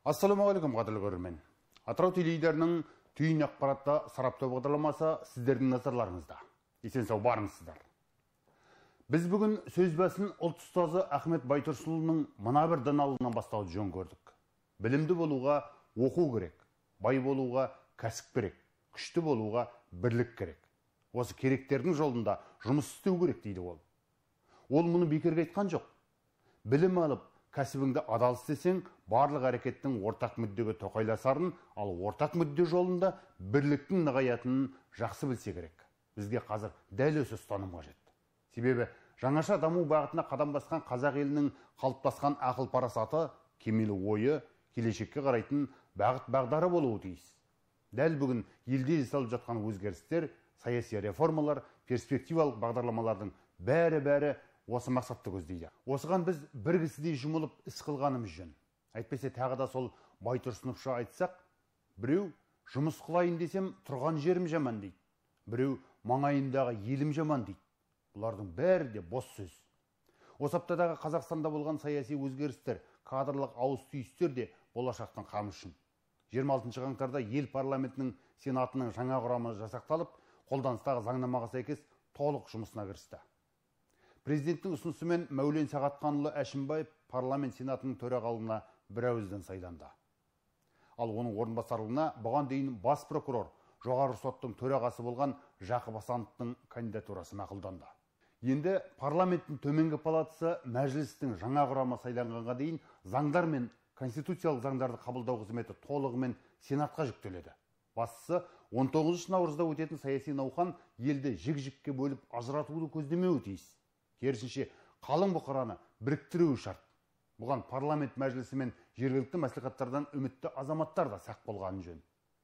Ассалаумағалейкум, қадірлі көрермен. Атырау теледидарының түйін ақпаратта сараптау бағдарламасы сіздердің назарларыңызда. Есен сау барыңыздар. Біз бүгін сөз бәсін ұлт ұстазы Ахмет Байтұрсынұлының мына бір даналығынан бастауды жөн көрдік. Білімді болуға оқу керек, бай болуға кәсіп керек, күшті болуға бірлік керек. Осы керектердің жолында жұмыс істеу керек дейді ол. Ол мұны бекерге айтқан жоқ. Білім алып, кәсібіңді адал істесең, барлық әрекеттің ортақ мүддеге тоқайласарын, ал ортақ мүдде жолында бірліктің нығаятынын жақсы білсе керек. Бізге қазір дәл осы ұстаным қажет. Себебі жаңаша даму бағытына қадам басқан қазақ елінің қалыптасқан ақыл парасаты, кемел ойы, келешекке қарайтын бағыт-бағдары болуы тиіс. Дәл бүгін елде жасалып жатқан өзгерістер, саяси реформалар, перспективалық бағдарламалардың бәрі осы мақсатты көздейді. Осыған біз бір кісідей жұмылып іс қылғанымыз жөн. Әйтпесе тағы да сол Байтұрсыновша айтсақ, біреу жұмыс қылайын десем тұрған жерім жаман дейді. Біреу маңайындағы елім жаман дейді. Бұлардың бәрі де бос сөз. Осы аптадағы Қазақстанда болған саяси өзгерістер, кадрлық ауыс-түйістер де болашақтың қамы үшін. 26 қаңтарда ел парламентінің сенатының жаңа құрамы жасақталып, қолданыстағы заңнамаға сәйкес толық жұмысына кірісті. Президенттің ұсынысымен Мәулен Сағатханұлы Әшімбаев парламент сенатының төрағалығына бірауыздан сайланды. Ал оның орынбасарлығына бұған дейін бас прокурор, жоғары соттың төрағасы болған Жақып Асановтың кандидатурасы мақұлданды. Енді парламенттің төменгі палатасы мәжілістің жаңа құрамы сайланғанға дейін заңдар мен конституциялық заңдарды қабылдау қызметі толығымен сенатқа жүктеледі. Бастысы 19 наурызда өтетін саяси науқан елді жік-жікке бөліп ажыратуды көздемеуі тиіс. Керісінше қалың бұқараны біріктіруі шарт. Бұған парламент мәжілісі мен жергілікті мәслихаттардан үмітті азаматтар да сақ болғаны жөн.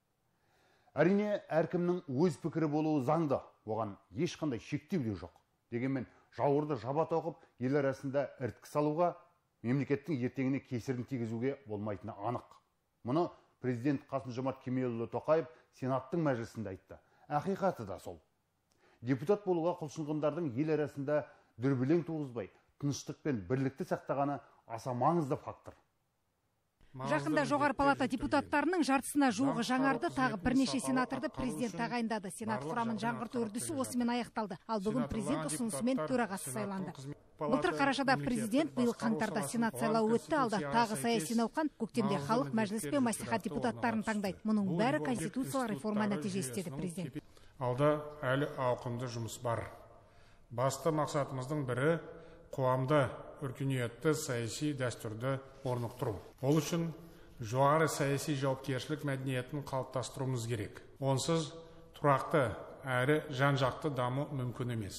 Әрине, әркімнің өз пікірі болуы заңды, оған ешқандай шектеу де жоқ. Дегенмен жауырды жаба тоқып, ел арасында ірткі салуға, мемлекеттің ертеңіне кесірін тигізуге болмайтыны анық. Мұны президент Қасым-Жомарт Кемелұлы Тоқаев сенаттың мәжілісінде айтты. Ақиқаты да сол. Депутат болуға құлшынғандардың ел арасында дүрбелең туғызбай, тыныштық пен бірлікті сақтағаны аса маңызды фактор. Жақында жоғары палата депутаттарының жартысына жуығы жаңарды, тағы бірнеше сенаторды президент тағайындады. Сенат құрамын жаңғырту үрдісі осымен аяқталды. Ал бүгін президент ұсынысымен төрағасы сайланды. Былтыр қарашада президент, биыл қаңтарда сенат сайлауы өтті, алда тағы саяси науқан, көктемде халық мәжіліс пен мәслихат депутаттарын таңдайды. Мұның бәрі конституциялық реформа нәтижесі деді президент. Алда әлі ауқымды жұмыс бар. Басты мақсатымыздың бірі қоғамда өркениетті саяси дәстүрді орнықтыру. Ол үшін жоғары саяси жауапкершілік мәдениетін қалыптастыруымыз керек. Онсыз тұрақты әрі жан-жақты даму мүмкін емес.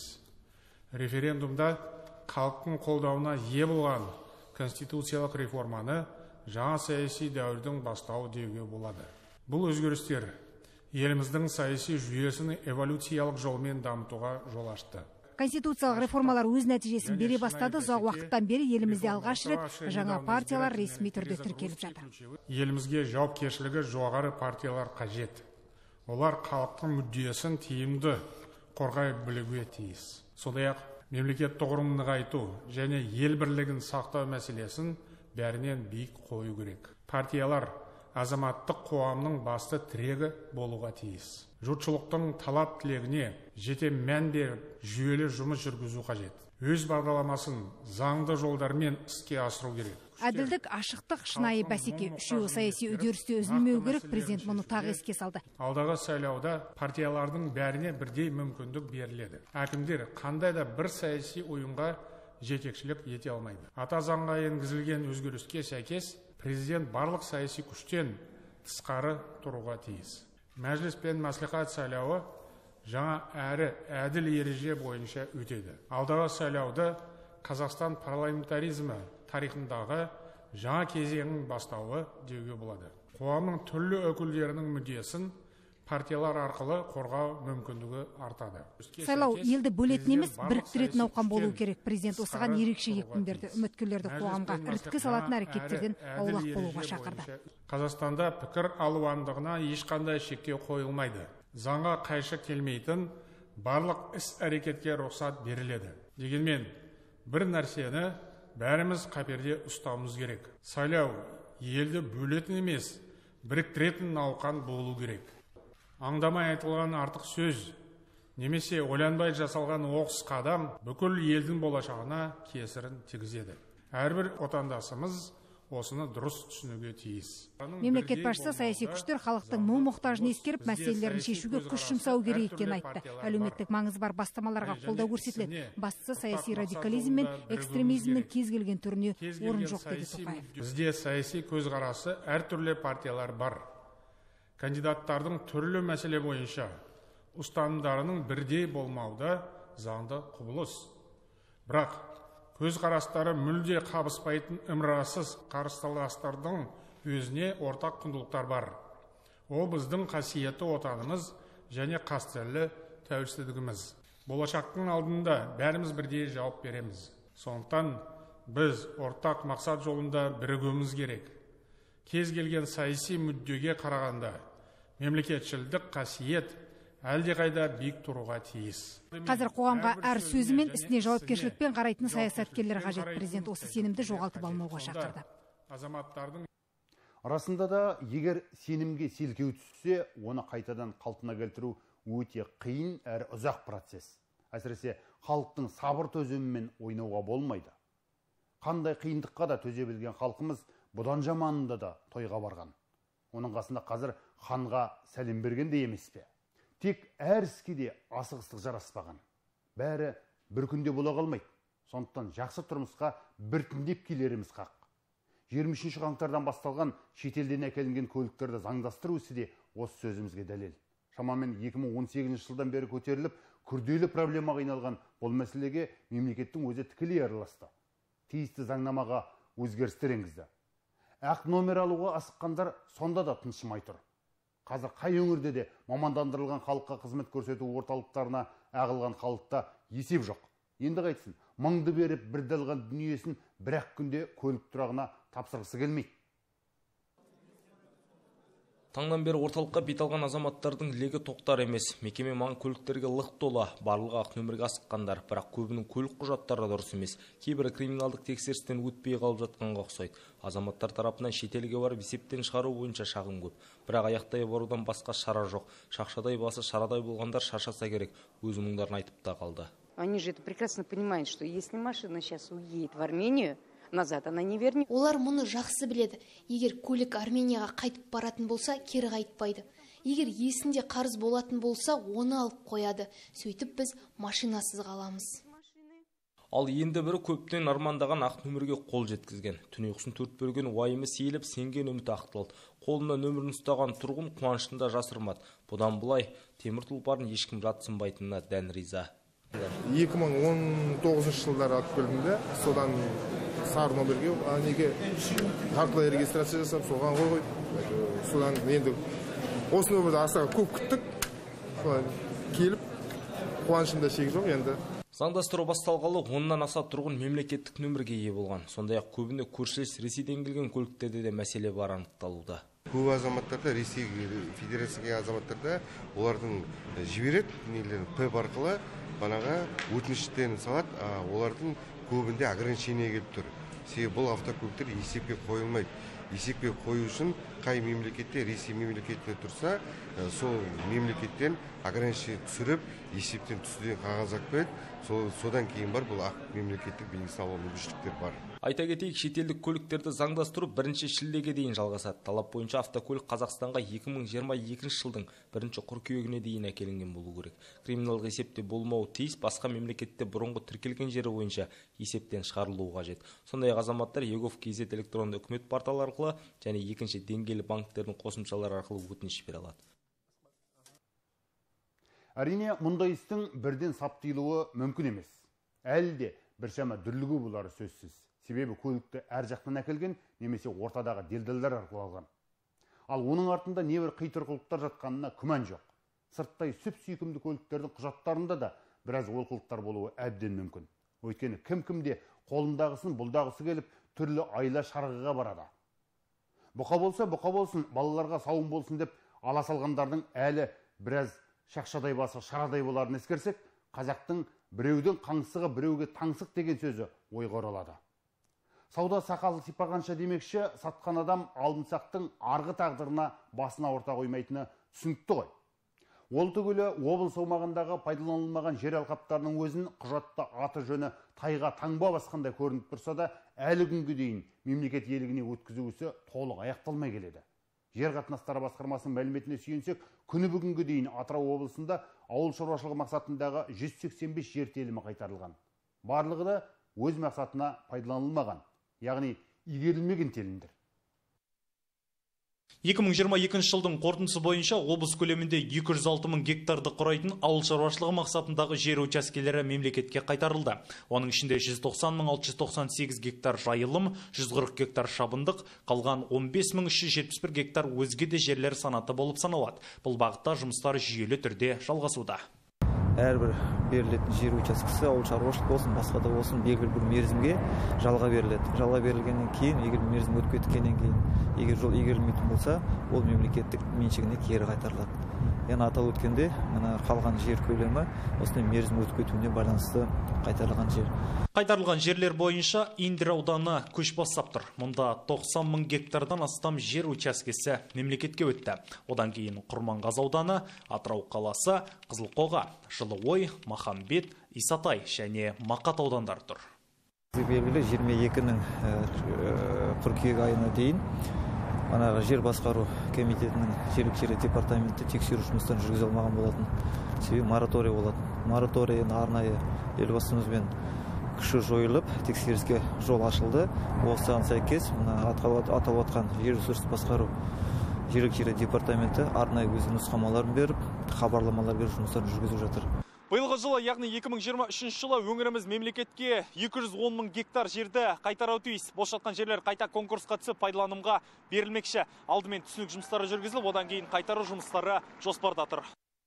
Референдумда халықтың қолдауына ие болған конституциялық реформаны жаңа саяси дәуірдің бастауы деуге болады. Бұл өзгерістер еліміздің саяси жүйесін эволюциялық жолмен дамытуға жол ашты. Конституциялық реформалар өз нәтижесін бере бастады. Ұзақ уақыттан бері елімізде алғаш рет жаңа партиялар ресми түрде тіркеліп жатыр. Елімізге жауапкершілігі жоғары партиялар қажет. Олар халықтың мүддесін тиімді қорғай білуге тиіс. Сондай-ақ мемлекеттік құрылымын нығайту және ел бірлігін сақтау мәселесін бәрінен биік қою керек. Партиялар азаматтық қоғамның басты тірегі болуға тиіс. Жұртшылықтың талап тілегіне жете мән беріп, жүйелі жұмыс жүргізу қажет. Өз бағдарламасын заңды жолдармен іске асыру керек. Әділдік, ашықтық, шынайы бәсеке, үшеуі саяси үдерісте үзілмеу керек. Президент мұны тағы еске салды. Алдағы сайлауда партиялардың бәріне бірдей мүмкіндік беріледі. Әкімдер қандай да бір саяси ұйымға жетекшілік ете алмайды. Ата заңға енгізілген өзгеріске сәйкес президент барлық саяси күштен тысқары тұруға тиіс. Мәжіліс пен мәслихат сайлауы жаңа әрі әділ ереже бойынша өтеді. Алдағы сайлауды Қазақстан парламентаризмі тарихындағы жаңа кезеңнің бастауы деуге болады. Қоғамның түрлі өкілдерінің мүддесін партиялар арқылы қорғау мүмкіндігі артады. Сайлау елді бөлетін емес, біріктіретін науқан болу керек. Президент осыған ерекше екпін берді. Үміткерлерді қоғамға іріткі салатын әрекеттерден аулақ болуға шақырды. Қазақстанда пікір алуандығына ешқандай шектеу қойылмайды. Заңға қайшы келмейтін барлық іс әрекетке рұқсат беріледі. Дегенмен бір нәрсені бәріміз қаперде ұстауымыз керек. Сайлау елді бөлетін емес, біріктіретін науқан болу керек. Аңдамай айтылған артық сөз немесе ойланбай жасалған оқыс қадам бүкіл елдің болашағына кесірін тигізеді. Әрбір отандасымыз осыны дұрыс түсінуге тиіс. Мемлекет басшысы саяси күштер халықтың мұң-мұқтажын ескеріп, мәселелерін шешуге күш жұмсау керек екенін айтты. Әлеуметтік маңызы бар бастамаларға қолдау көрсетіледі. Бастысы саяси радикализм мен экстремизмнің кез келген түріне орын жоқ деді Тоқаев. Бізде саяси көзқарасы әртүрлі партиялар бар. Кандидаттардың түрлі мәселе бойынша ұстанымдарының бірдей болмауда заңды құбылыс. Бірақ көзқарастары мүлде қабыспайтын ымырасыз қарсыластардың өзіне ортақ құндылықтар бар. Ол біздің қасиетті отанымыз және қастерлі тәуелсіздігіміз. Болашақтың алдында бәріміз бірдей жауап береміз. Сондықтан біз ортақ мақсат жолында бірігуіміз керек. Кез келген саяси мүддеге қарағанда мемлекетшілдік қасиет әлдеқайда биік тұруға тиіс. Қазір қоғамға әр сөзі мен ісіне жауапкершілікпен қарайтын саясаткерлер қажет. Президент осы сенімді жоғалтып алмауға шақырды. Расында да, егер сенімге селкеу түссе, оны қайтадан қалпына келтіру өте қиын әрі ұзақ процесс. Әсіресе халықтың сабыр төзімімен ойнауға болмайды. Қандай қиындыққа да төзе білген халқымыз бұдан жаманында да тойға барған. Оның қасында қазір ханға сәлем берген де емес пе? Тек әр іске де асығыстық жараспаған. Бәрі бір күнде бола қалмайды. Сондықтан жақсы тұрмысқа біртіндеп келеріміз қақ. 23 қаңтардан басталған шетелден әкелінген көліктерді заңдастыру ісі де осы сөзімізге дәлел. Шамамен 2018 жылдан бері көтеріліп, күрделі проблемаға айналған бұл мәселеге мемлекеттің өзі тікелей араласты. Тиісті заңнамаға өзгерістер енгізді. Ақ номер алуға асыққандар сонда да тыншымай тұр. Қазір қай өңірде де мамандандырылған халыққа қызмет көрсету орталықтарына ағылған халықта есеп жоқ. Енді қайтсын, мыңды беріп бір далған дүниесін бір-ақ күнде көлік тұрағына тапсырғысы келмейді. Таңнан бері орталыққа бет алған азаматтардың легі тоқтар емес. Мекеме маң көліктерге лық тола, барлығы ақ нөмірге асыққандар, бірақ көбінің көлік құжаттары дұрыс емес. Кейбірі криминалдық тексерістен өтпей қалып жатқанға ұқсайды. Азаматтар тарапынан шетелге барып есептен шығару бойынша шағым көп. Бірақ аяқтай барудан басқа шара жоқ. Шақшадай басы шарадай болғандар шаршаса керек, өз мұңдарын айтып та қалды. Они же это прекрасно понимают, что если машина сейчас уедет в Армению, назад она не вернет. Олар мұны жақсы біледі. Егер көлік Арменияға қайтып баратын болса, кері қайтпайды. Егер есінде қарыз болатын болса, оны алып қояды. Сөйтіп біз машинасыз қаламыз. Ал енді бірі көптен армандаған ақ нөмірге қол жеткізген. Түн ұйқысын төрт бөлген уайымы сейіліп, сенген үміті ақталды. Қолына нөмірін ұстаған тұрғын қуанышында жасырмады. Бұдан былай темір тұлпарын ешкім жатсынбайтынына дән риза. 2019 жылдары алып келдім де, содан сары номерге неге жартылай регистрация жасап, соған қойды. Содан енді осы нөмірді аса көп күттік. Келіп қуанышымда шек жоқ енді. Заңдастыру басталғалы 10-нан аса тұрғын мемлекеттік нөмірге ие болған. Сондай-ақ көбіне көршілес Ресейден келген көліктерде де мәселе бар анықталуда. Көп азаматтарда, Ресей Федерацияға азаматтарда олардың жібереді, ПЭП арқылы банаға өтініштерін салады, олардың көбінде ограничение келіп тұр. Себебі бұл автокөліктер есепке қойылмайды. Есепке қою үшін қай мемлекетте, Ресей мемлекетте тұрса, сол мемлекеттен ограничение түсіріп, есептен түсуден қағаз қойып, содан кейін бар бұл мемлекеттік белгісін алу мүмкіншіліктер бар. Айта кетейік, шетелдік көліктерді заңдастыру 1 шілдеге дейін жалғасады. Талап бойынша автокөлік Қазақстанға 2022 жылдың 1 қыркүйегіне дейін әкелінген болу керек. Криминалдық есепте болмауы тиіс, басқа мемлекетте бұрынғы тіркелген жері бойынша есептен шығарылуы қажет. Сондай-ақ азаматтар Егов.kz электронды үкімет порталы арқылы және екінші деңгейлі банктердің қосымшалары арқылы өтініш бере алады. Әрине, мұндай істің бірден саптыйлуы мүмкін емес. Әлде біршама дүрлігу болары сөзсіз. Себебі көлікті әр жақтан әкелген немесе ортадағы делдалдар арқылы алған. Ал оның артында небір қитұрқылықтар жатқанына күмән жоқ. Сырттай сүп-сүйкімді көліктердің құжаттарында да біраз олқылықтар болуы әбден мүмкін. Өйткені кім-кімде қолындағысын бұлдағысы келіп, түрлі айла шарғыға барады. Бұқа болса, бұқа болсын, балаларға сауын болсын деп ала салғандардың әлі біраз шақшадай басы шарадай боларын ескерсек, қазақтың біреудің қаңсығы біреуге таңсық деген сөзі ойға оралады. Сауда сақалы сипағанша демекші, сатқан адам алымсақтың арғы тағдырына басына орта қоймайтыны түсінікті ғой. Ол түгілі облыс аумағындағы пайдаланылмаған жер алқаптарының өзін құжатта аты жөні тайға таңба басқандай көрініп тұрса да, әлі күнге дейін мемлекет иелігіне өткізуісі толық аяқталмай келеді. Жер қатынастары басқармасының мәліметіне сүйенсек, күні бүгінге дейін Атырау облысында ауыл шаруашылығы мақсатындағы 185 жер телімі қайтарылған. Барлығы да өз мақсатына пайдаланылмаған, яғни игерілмеген телімдер. 2022 жылдың қорытындысы бойынша облыс көлемінде 206 мың гектарды құрайтын ауыл шаруашылығы мақсатындағы жер учаскелері мемлекетке қайтарылды. Оның ішінде 190.698 гектар жайылым, 140 гектар шабындық, қалған 15.371 гектар өзге де жерлер санаты болып саналады. Бұл бағытта жұмыстар жүйелі түрде жалғасуда. Әрбір берілетін жер учаскесі ауыл шаруашылық болсын, басқа да болсын, белгілі бір мерзімге жалға беріледі. Жалға берілгеннен кейін, егер мерзім өтіп кеткеннен кейін, егер жол игерілмейтін болса, ол мемлекеттік меншігіне кері қайтарылады. Яғни атап өткенде, мына қалған жер көлемі осындай мерзім өтіп кетуіне байланысты қайтарылған жер. Қайтарылған жерлер бойынша Индер ауданы көш бастап тұр. Мұнда 90 мың гектардан астам жер учаскесі мемлекетке өтті. Одан кейін Құрманғазы ауданы, Атырау қаласы, Қызылқоға, Жылыой, Махамбет, Исатай және Мақат аудандары тұр. Белгілі 22-нің қыркүйек айына дейін жер басқару комитетінің жерлік жері департаменті тексеру жұмыстарын жүргізе алмаған болатын. Себебі мораторий болатын. Мораторий арнайы елбасымызбен күші жойылып, тексеріске жол ашылды. Осыған сәйкес атап отқан жер ресурсын басқару жерлік жері департаменті арнайы өз нұсқамаларын беріп, хабарламалар беріп жұмыстарын жүргізіп жатыр. Биылғы жылы, яғни 2023 жылы өңіріміз мемлекетке 210 мың гектар жерді қайтару тиіс. Бос жатқан жерлер қайта конкурсқа түсіп пайдаланымға берілмекші. Алдымен түсінік жұмыстары жүргізіліп, одан кейін қайтару жұмыстары жоспарда тұр.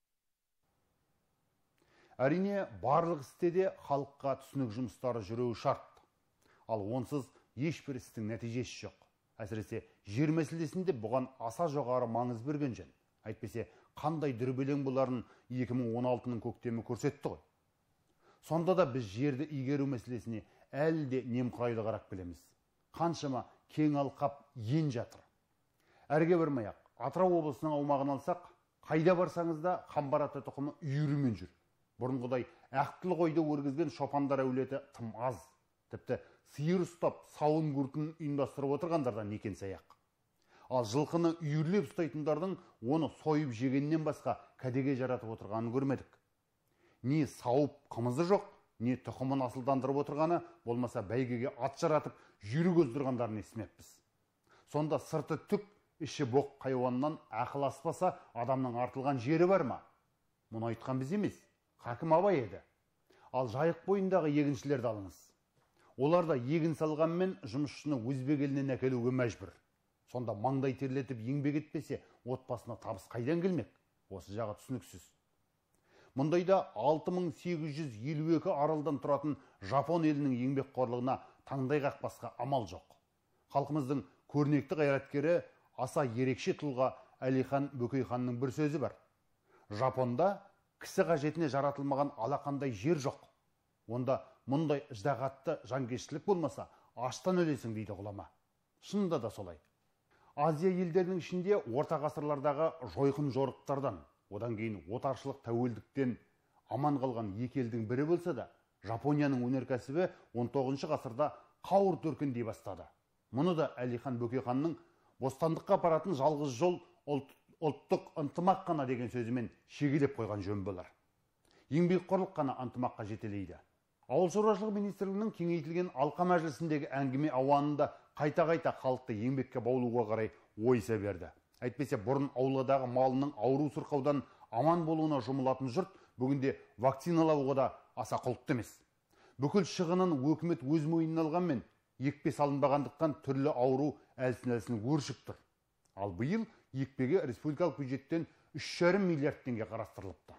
Әрине, барлық істе де халыққа түсінік жұмыстары жүруі шарт. Ал онсыз ешбір істің нәтижесі жоқ. Әсіресе жер мәселесінде бұған аса жоғары маңыз берген жөн. Әйтпесе, қандай дүрбелең боларын 2016-ның көктемі көрсетті ғой. Сонда да біз жерді игеру мәселесіне әлі де немқұрайлы қарап келеміз. Қаншама кең алқап ен жатыр. Әрге бармай-ақ, Атырау облысының аумағын алсақ, қайда барсаңыз да қамбар ата тұқымы үйірімен жүр. Бұрынғыдай ақтылы қойды өргізген шопандар әулеті тым аз. Тіпті сиыр ұстап, сауын күркін ұйымдастырып отырғандардан некен саяқ. Ал жылқыны үйірлеп ұстайтындардың оны сойып жегеннен басқа кәдеге жаратып отырғанын көрмедік. Не сауып қымызы жоқ, не тұқымын асылдандырып отырғаны, болмаса бәйгеге ат жаратып жүйрік өздірғандарын естімеппіз. Сонда сырты түк, іші боқ хайуаннан ақыл аспаса, адамның артылған жері бар ма? Мұны айтқан біз емес, хакім Абай еді. Ал жайық бойындағы егіншілерді алыңыз. Олар да егін салғанмен жұмысшыны өзбек елінен әкелуге мәжбүр. Сонда маңдай терлетіп еңбек етпесе, отбасына табыс қайдан келмек? Осы жағы түсініксіз. Мұндайда 6852 аралдан тұратын Жапон елінің еңбекқорлығына таңдай қақпасқа амал жоқ. Халқымыздың көрнекті қайраткері аса ерекше тұлға Әлихан Бөкейханның бір сөзі бар. Жапонда кісі қажетіне жаратылмаған алақандай жер жоқ. Онда мұндай ыждағатты жанкештілік болмаса, аштан өлесің дейді ғұлама. Шынында да солай. Азия елдерінің ішінде орта ғасырлардағы жойқын жорықтардан, одан кейін отаршылық тәуелдіктен аман қалған екі елдің бірі болса да, Жапонияның өнеркәсібі 19 ғасырда қауырт өркендей бастады. Мұны да Әлихан Бөкейханның бостандыққа апаратын жалғыз жол ұлттық ынтымақ қана деген сөзімен шегелеп қойған жөн болар. Еңбекқорлық қана ынтымаққа жетелейді. Ауыл шаруашылығы министрлігінің кеңейтілген алқа мәжілісіндегі әңгіме ауанында қайта-қайта халықты еңбекке баулуға қарай ойса берді. Әйтпесе бұрын ауладағы малының ауру сырқаудан аман болуына жұмылатын жұрт бүгінде вакциналауға да аса құлықты емес. Бүкіл шығынын өкімет өз мойнына алғанмен, екпе салынбағандықтан түрлі ауру әлсін-әлсін өршіп тұр. Ал биыл екпеге республикалық бюджеттен 3,5 миллиард теңге қарастырылыпты.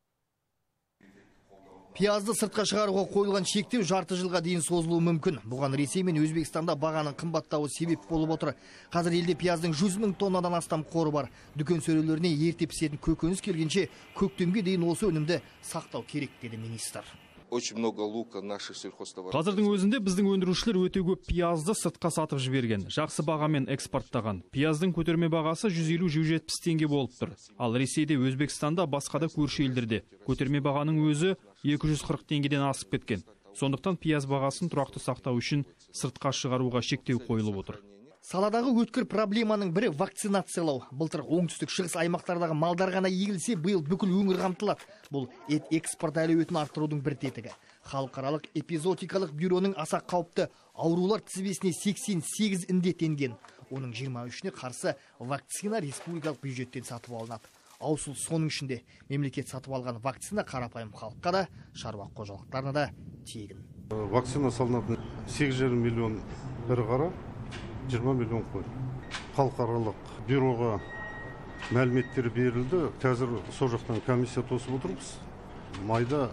Пиязды сыртқа шығаруға қойылған шектеу жарты жылға дейін созылуы мүмкін. Бұған Ресей мен Өзбекстанда бағаның қымбаттауы себеп болып отыр. Қазір елде пияздың 100 мың тоннадан астам қоры бар. Дүкен сөрелеріне ерте пісетін көкөніс келгенше көктемге дейін осы өнімді сақтау керек деді министр. очень много лука наших сельхозтоваров. Қазірдің өзінде біздің өндірушілер өте көп пиязды сыртқа сатып жіберген, жақсы бағамен экспорттаған. Пияздың көтерме бағасы 150-170 теңге болып тұр. Ал Ресейде, Өзбекстанда, басқада көрші елдерде көтерме бағаның өзі 240 теңгеден асып кеткен. Сондықтан пияз бағасын тұрақты сақтау үшін сыртқа шығаруға шектеу қойылып отыр. Саладағы өткір проблеманың бірі вакцинациялау. Былтыр оңтүстік шығыс аймақтардағы малдар ғана егілсе, биыл бүкіл өңір қамтылады. Бұл ет экспорт әлеуетін арттырудың бір тетігі. Халықаралық эпизоотикалық бюроның аса қауіпті аурулар тізбесіне 88 індет енген. Оның 23-не қарсы вакцина республикалық бюджеттен сатып алынады. Аусыл соның ішінде мемлекет сатып алған вакцина қарапайым халыққа да, шаруа қожалықтарына да тегін. Вакцина салынатын 8,5 миллион ірі қара, 20 миллион қой. Халықаралық бюроға мәліметтер берілді. Қазір сол жақтан комиссия тосып отырмыз. Майда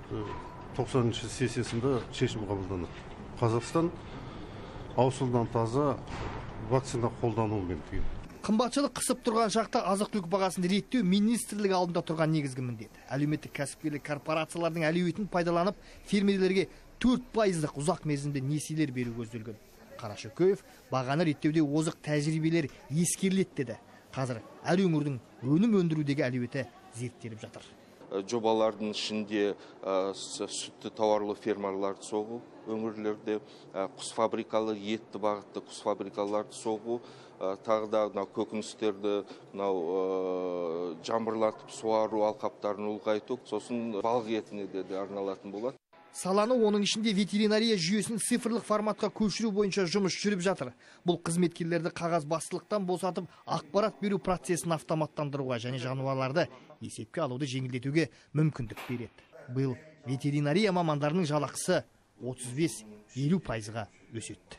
90-шы сессиясында шешім қабылданады. Қазақстан аусылдан таза вакцина қолдануымен деген. Қымбатшылық қысып тұрған шақта азық-түлік бағасын реттеу министрлік алдында тұрған негізгі міндет. Әлеуметтік кәсіпкерлік корпорациялардың әлеуетін пайдаланып, фермерлерге 4%-лық ұзақ мерзімді несиелер беру көзделген. Қарашөкеев бағаны реттеуде озық тәжірибелер ескеріледі деді. Қазір әр өңірдің өнім өндірудегі әлеуеті зерттеліп жатыр. Жобалардың ішінде сүтті тауарлы фермаларды соғу, өңірлерде құс фабрикалы, етті бағытты құс фабрикаларды соғу, тағы да көкөністерді жаңбырлатып суару алқаптарын ұлғайту, сосын балық етіне де арналатын болады. Саланы оның ішінде ветеринария жүйесін цифрлық форматқа көшіру бойынша жұмыс жүріп жатыр. Бұл қызметкерлерді қағаз бастылықтан босатып, ақпарат беру процесін автоматтандыруға және жануарларды есепке алуды жеңілдетуге мүмкіндік береді. Бұл ветеринария мамандарының жалақысы 35-50%-ға өседі.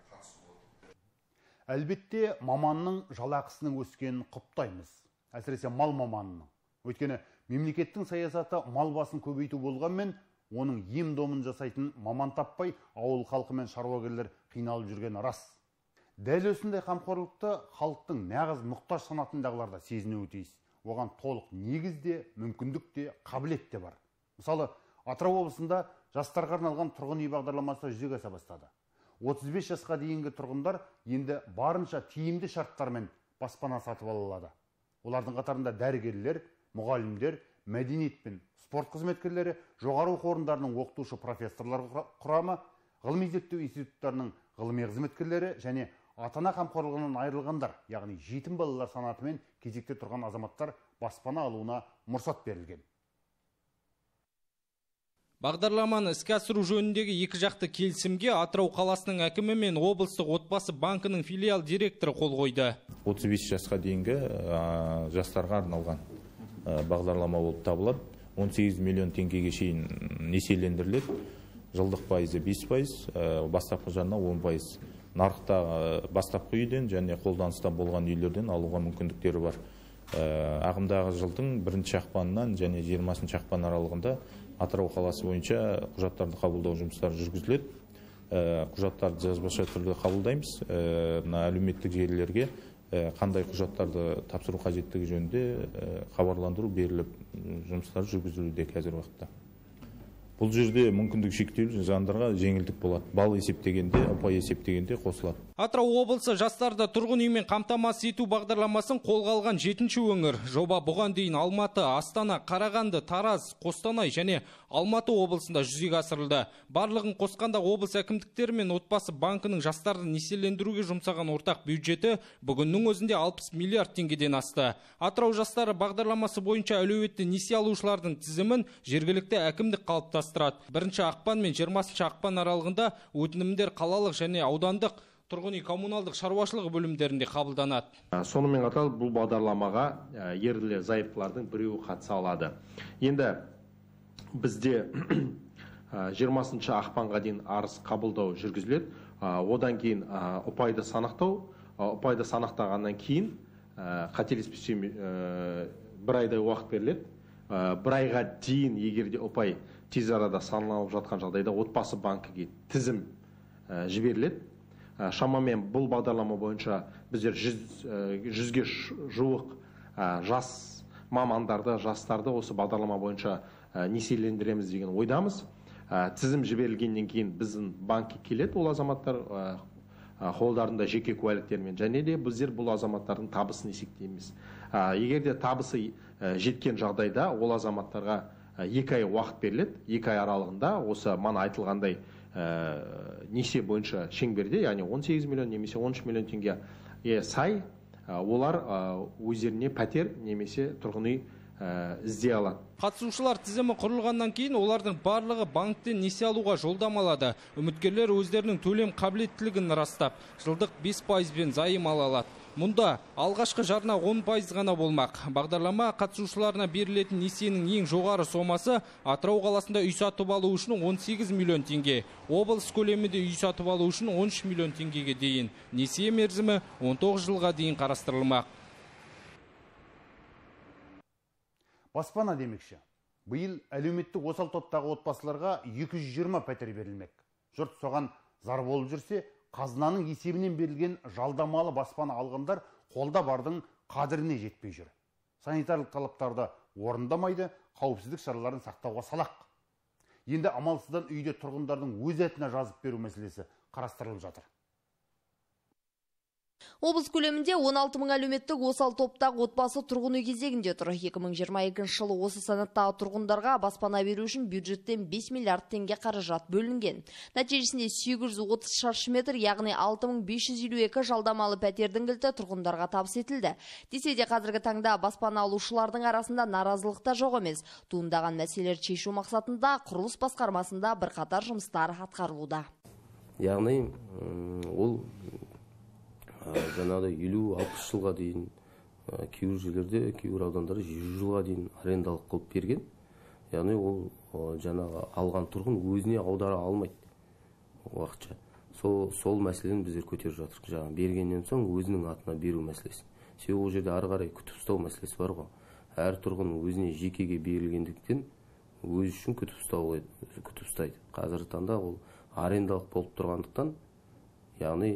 Әлбетте, маманның жалақысының өскенін құптаймыз. Әсіресе мал маманының. Өйткені мемлекеттің саясаты мал басын көбейту болғанмен, оның ем-домын жасайтын маман таппай, ауыл халқы мен шаруагерлер қиналып жүргені рас. Дәл осындай қамқорлықты халықтың нағыз мұқтаж санатындағылар да сезінуі тиіс. Оған толық негіз де, мүмкіндік те, қабілет те бар. Мысалы, Атырау облысында жастарға арналған тұрғын үй бағдарламасы жүзеге аса бастады. 35 жасқа дейінгі тұрғындар енді барынша тиімді шарттармен баспана сатып ала алады. Олардың қатарында дәрігерлер, мұғалімдер, мәдениет пен спорт қызметкерлері, жоғары оқу орындарының оқытушы профессорлар құрамы, ғылыми зерттеу институттарының ғылыми қызметкерлері және ата-ана қамқорлығынан айырылғандар, яғни жетім балалар санатымен кезекте тұрған азаматтар баспана алуына мұрсат берілген. Бағдарламаны іске асыру жөніндегі екі жақты келісімге Атырау қаласының әкімі мен облыстық отбасы банкінің филиал директоры қол қойды. 35 жасқа дейінгі жастарға арналған бағдарлама болып табылады. 18 миллион теңгеге шейін несиелендіріледі. Жылдық пайызы 5%, бастапқы жарна 10%. Нарықта бастапқы үйден және қолданыста болған үйлерден алуға мүмкіндіктері бар. Ағымдағы жылдың 1 ақпанынан және 20 ақпан аралығында Атырау қаласы бойынша құжаттарды қабылдау жұмыстары жүргізіледі. Құжаттарды жазбаша түрде қабылдаймыз. Әлеуметтік желілерге қандай құжаттарды тапсыру қажеттігі жөнінде хабарландыру беріліп, жұмыстар жүргізілуде қазір уақытта. Бұл жерде мүмкіндік шектеулі жандарға жеңілдік болады. Бал есептегенде, ұпай есептегенде қосылады. Атырау облысы жастарды тұрғын үймен қамтамасыз ету бағдарламасын қолға алған 7-ші өңір. Жоба бұған дейін Алматы, Астана, Қарағанды, Тараз, Қостанай және Алматы облысында жүзеге асырылды. Барлығын қосқанда облыс әкімдіктері мен отбасы банкінің жастарды несиелендіруге жұмсаған ортақ бюджеті бүгіннің өзінде 60 миллиард теңгеден асты. Атырау жастары бағдарламасы бойынша әлеуетті несие алушылардың тізімін жергілікті әкімдік қалыптастырады. 1 ақпан мен 20 ақпан аралығында өтінімдер қалалық және аудандық тұрғын үй коммуналдық шаруашылығы бөлімдерінде қабылданады. Сонымен қатар бұл бағдарламаға ерлі зайыптылардың біреуі қатыса алады. Енді бізде 20 ақпанға дейін арыз қабылдау жүргізіледі. Одан кейін ұпайды санақтағаннан кейін қателеспесем 1 айдай уақыт беріледі. 1 айға дейін егерде ұпай тез арада саналып жатқан жағдайда отбасы банкіге тізім жіберіледі. Шамамен бұл бағдарлама бойынша біздер 100-ге жуық жас мамандарды, жастарды осы бағдарлама бойынша несиелендіреміз деген ойдамыз. тізім жіберілгеннен кейін біздің банкке келеді ол азаматтар қолдарында жеке куәліктермен, және де біздер бұл азаматтардың табысын есептейміз. Егер де табысы жеткен жағдайда ол азаматтарға 2 ай уақыт беріледі. 2 ай аралығында осы мана айтылғандай несие бойынша шеңберде, яғни 18 миллион немесе 13 миллион теңге сай олар өздеріне пәтер немесе тұрғын үй іздей алады. Қатысушылар тізімі құрылғаннан кейін олардың барлығы банктен несие алуға жолдама алады. Үміткерлер өздерінің төлем қабілеттілігін растап, жылдық 5%-бен зайым ала алады. Мұнда алғашқы жарна 10% ғана болмақ. Бағдарлама қатысушыларына берілетін несиенің ең жоғары сомасы Атырау қаласында үй сатып алу үшін 18 миллион теңге, облыс көлемінде үй сатып алу үшін 13 миллион теңгеге дейін. Несие мерзімі 19 жылға дейін қарастырылмақ. Баспана демекші. Биыл әлеуметтік осал топтағы отбасыларға 220 пәтер берілмек. Жұрт соған зар болып жүрсе, қазынаның есебінен берілген жалдамалы баспана алғандар қолда бардың қадіріне жетпей жүр. Санитарлық талаптарды орындамайды, қауіпсіздік шараларын сақтауға салақ. Енді амалсыздан үйде тұрғындардың өз атына жазып беру мәселесі қарастырылып жатыр. Облыс көлемінде 16 мың әлеуметтік осал топтағы отбасы тұрғын үй кезегінде тұр. 2022 жылы осы санаттағы тұрғындарға баспана беру үшін бюджеттен 5 миллиард теңге қаражат бөлінген. Нәтижесінде 830 шаршы метр, яғни 6552 жалдамалы пәтердің кілті тұрғындарға табыс етілді. Десе де қазіргі таңда баспана алушылардың арасында наразылық та жоқ емес. Туындаған мәселелер шешу мақсатында құрылыс басқармасында бірқатар жұмыстар атқарылуда. Яғни ол жаңағыдай 50-60 жылға дейін, кейбір жерлерде, кейбір аудандары 100 жылға дейін арендалық қылып берген. Яғни ол жаңағы алған тұрғын өзіне аудара алмайды уақытша. Сол мәселені біздер көтеріп жатырмыз. Жаңағы бергеннен соң өзінің атына беру мәселесі. Себебі ол жерде ары қарай күтіп ұстау мәселесі бар ғой. Әр тұрғын өзіне жекеге берілгендіктен өз үшін күтіп ұстайды. Қазіргі таңда ол арендалық болып тұрғандықтан, яғни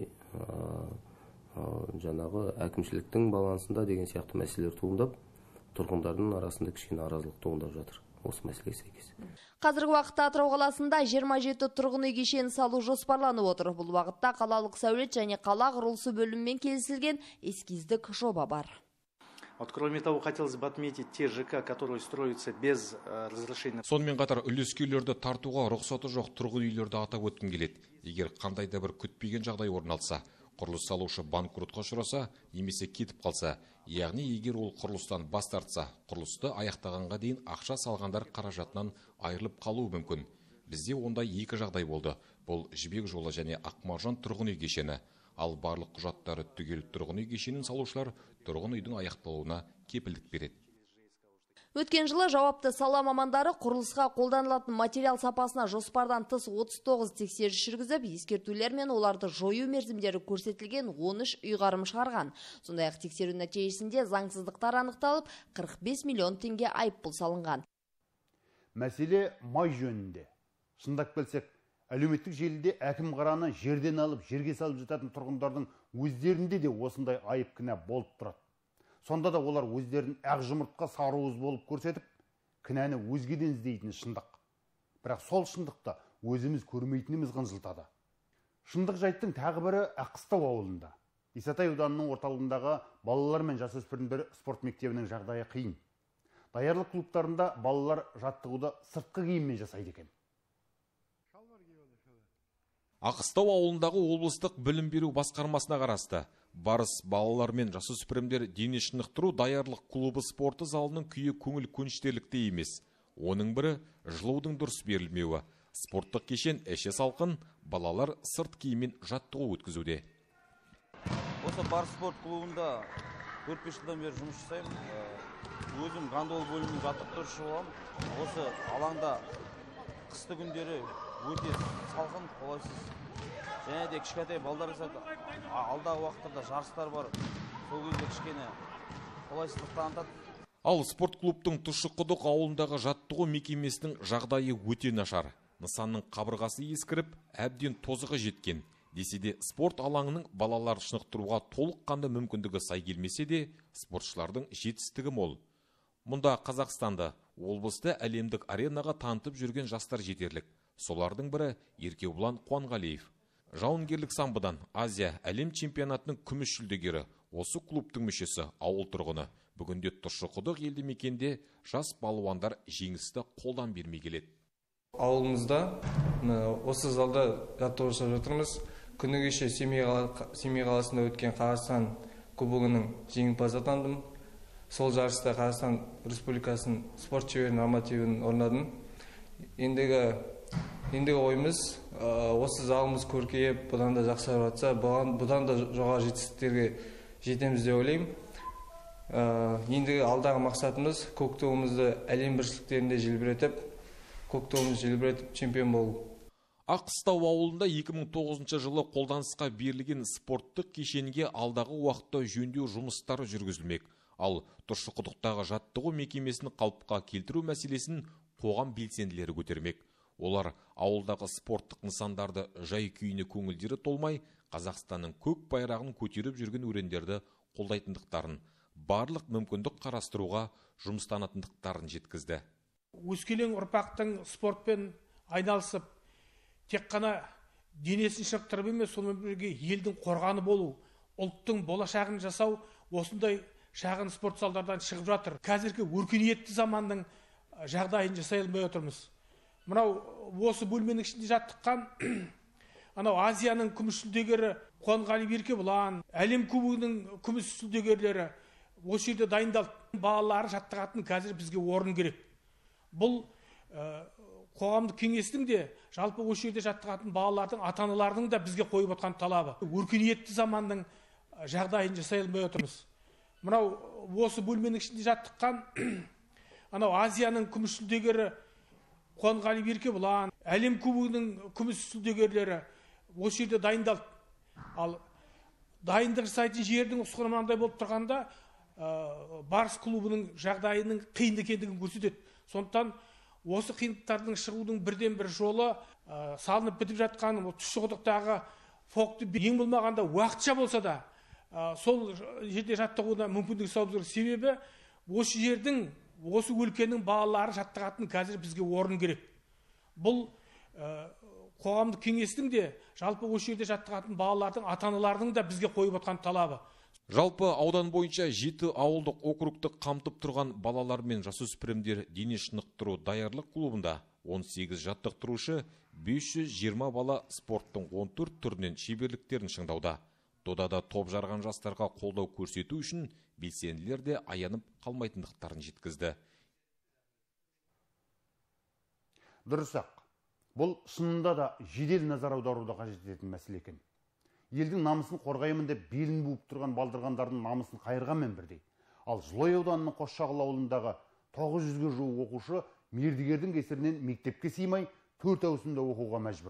жаңағы әкімшіліктің балансында деген сияқты мәселелер туындап, тұрғындардың арасында кішкене наразылық туындап жатыр осы мәселеге сәйкес. Қазіргі уақытта Атырау қаласында 27 тұрғын үй кешенін салу жоспарланып отыр. Бұл уақытта қалалық сәулет және қала құрылысы бөлімімен келісілген эскиздік жоба бар. Вот кроме того, хотелось бы отметить те ЖК, которые строятся без разрешения. Сонымен қатар үлескерлерді тартуға рұқсаты жоқ тұрғын үйлерді атап өткім келеді. Егер қандай да бір күтпеген жағдай орын алса, құрылыс салушы банкротқа ұшыраса, немесе кетіп қалса, яғни егер ол құрылыстан бас тартса, құрылысты аяқтағанға дейін ақша салғандар қаражатынан айырылып қалуы мүмкін. Бізде ондай 2 жағдай болды. Бұл Жібек жолы және Ақмаржан тұрғын үй кешені. Ал барлық құжаттары түгел тұрғын үй кешенін салушылар тұрғын үйдің аяқталуына кепілдік береді. Өткен жылы жауапты сала мамандары құрылысқа қолданылатын материал сапасына жоспардан тыс 39 тексеріс жүргізіп, ескертулер мен оларды жою мерзімдері көрсетілген 13 ұйғарым шығарған. Сондай-ақ тексеру нәтижесінде заңсыздықтар анықталып, 45 миллион теңге айыппұл салынған. Мәселе май жөнінде. Шындап келсек, әлеуметтік желіде әкім қараны жерден алып, жерге салып жататын тұрғындардың өздерінде де осындай айып кінә болып тұрады. Сонда да олар өздерін ақ жұмыртқа сарыуыз болып көрсетіп, кінәні өзгеден іздейтін шындық. Бірақ сол шындықты өзіміз көрмейтініміз қынжылтады. Шындық жайттың тағы бірі Аққыстау ауылында. Исатай ауданының орталығындағы балалар мен жасөспірімдер спорт мектебінің жағдайы қиын. Даярлық клубтарында балалар жаттығуды сыртқы киіммен жасайды екен. Аққыстау ауылындағы облыстық білім беру басқармасына қарасты Барыс балалар мен жасөспірімдер дене шынықтыру даярлық клубы спорты залының күйі көңіл көншітерлікте емес. Оның бірі жылудың дұрыс берілмеуі. Спорттық кешен әше салқын, балалар сырт киіммен жаттығу өткізуде. Осы Барыс спорт клубында 4-5 жылдан бері жұмыс жасаймын. Өзім гандбол бөлімінің жаттықтырушы боламын. Осы алаңда қысты күндері өте салқын, қолайсыз. Және де кішкентай балдар алдағы уақыттарда жарыстар бар. Сол кезде кішкене қолайсыздық танытады. Ал спорт клубтың Тұщықұдық ауылындағы жаттығу мекемесінің жағдайы өте нашар. Нысанның қабырғасы ескіріп, әбден тозығы жеткен. Десе де спорт алаңының балалар шынықтыруға толыққанды мүмкіндігі сай келмесе де, спортшылардың жетістігі мол. Мұнда Қазақстанды, облысты әлемдік аренаға танытып жүрген жастар жетерлік. Солардың бірі Еркебұлан Қуанғалиев. Жауынгерлік самбыдан Азия әлем чемпионатының күміс жүлдегері, осы клубтың мүшесі, ауыл тұрғыны. Бүгінде Тұщықұдық елді мекенде жас балуандар жеңісті қолдан бермей келеді. Ауылымызда осы залда жаттығу жасап жатырмыз. Күні кеше Семей қаласында өткен Қазақстан кубогының жеңімпазы атандым. Сол жарыста Қазақстан Республикасының спорт шеберінің нормативін орнадым. Ендігі ойымыз, осы залымыз көркейіп, бұдан да жақсарып жатса, бұдан да жоғары жетістіктерге жетеміз деп ойлаймын. Ендігі алдағы мақсатымыз көк туымызды әлем біріншіліктерінде желбіретіп, чемпион болу. Аққыстау ауылында 2009 жылы қолданысқа берілген спорттық кешенге алдағы уақытта жөндеу жұмыстары жүргізілмек. Ал Тұщықұдықтағы жаттығу мекемесін қалыпқа келтіру мәселесін қоғам белсенділері көтермек. Олар ауылдағы спорттық нысандарды жай күйіне көңілдері толмай, Қазақстанның көк байрағын көтеріп жүрген өрендерді қолдайтындықтарын, барлық мүмкіндік қарастыруға жұмыстанатындықтарын жеткізді. Өскелең ұрпақтың спортпен айналысып, тек қана денесін шынықтырып емес, сонымен бірге елдің қорғаны болу, ұлттың болашағын жасау осындай шағын спорт залдардан шығып жатыр. Қазіргі өркениетті заманның жағдайын жасай алмай отырмыз. Мынау осы бөлменің ішінде жаттыққан анау Азияның күміс жүлдегері Қуанғалиев Еркебұлан, әлем кубогының күміс жүлдегерлері осы жерде дайындалды. Балалары жаттығатын қазір бізге орын керек. Бұл қоғамдық кеңестің де, жалпы осы жерде жаттығатын балалардың, ата-аналардың да бізге қойып отқан талабы. Өркениетті заманның жағдайын жасай алмай отырмыз. Мынау осы бөлменің ішінде жаттыққан анау Азияның күміс жүлдегері Қуанғалиев Еркебұлан, әлем кубогының күміс жүлдегерлері осы жерде дайындалды. Ал дайындық жасайтын жердің ұсқынымандай болып тұрғанда Барыс клубының жағдайының қиын екендігін көрсетеді. Сондықтан осы қиындықтардың шығудың бірден бір жолы салынып бітіп жатқан Тұщықұдықтағы фокты ең болмағанда уақытша болса да сол жерде жаттығуына мүмкіндік салып жүр. Себебі осы жердің, осы өлкенің балалары жаттығатын қазір бізге орын керек. Бұл қоғамдық кеңестің де, жалпы осы жерде жаттығатын балалардың, ата-аналардың да бізге қойып отқан талабы. Жалпы аудан бойынша 7 ауылдық округті қамтып тұрған балалар мен жасөспірімдер дене шынықтыру даярлық клубында 18 жаттықтырушы, 520 бала спорттың 14 түрінен шеберліктерін шыңдауда. Додада топ жарған жастарға қолдау көрсету үшін белсенділер де аянып қалмайтындықтарын жеткізді. Дұрыс-ақ, бұл шынында да жедел назар аударуды қажет ететін мәселе екен. Елдің намысын қорғаймын деп белін буып тұрған балдырғандардың намысын қайырғанмен бірдей. Ал Жылой ауданының Қосшағыл ауылындағы 900-ге жуық оқушы мердігердің кесірінен мектепке сыймай 4 ауысымда оқуға мәжбүр.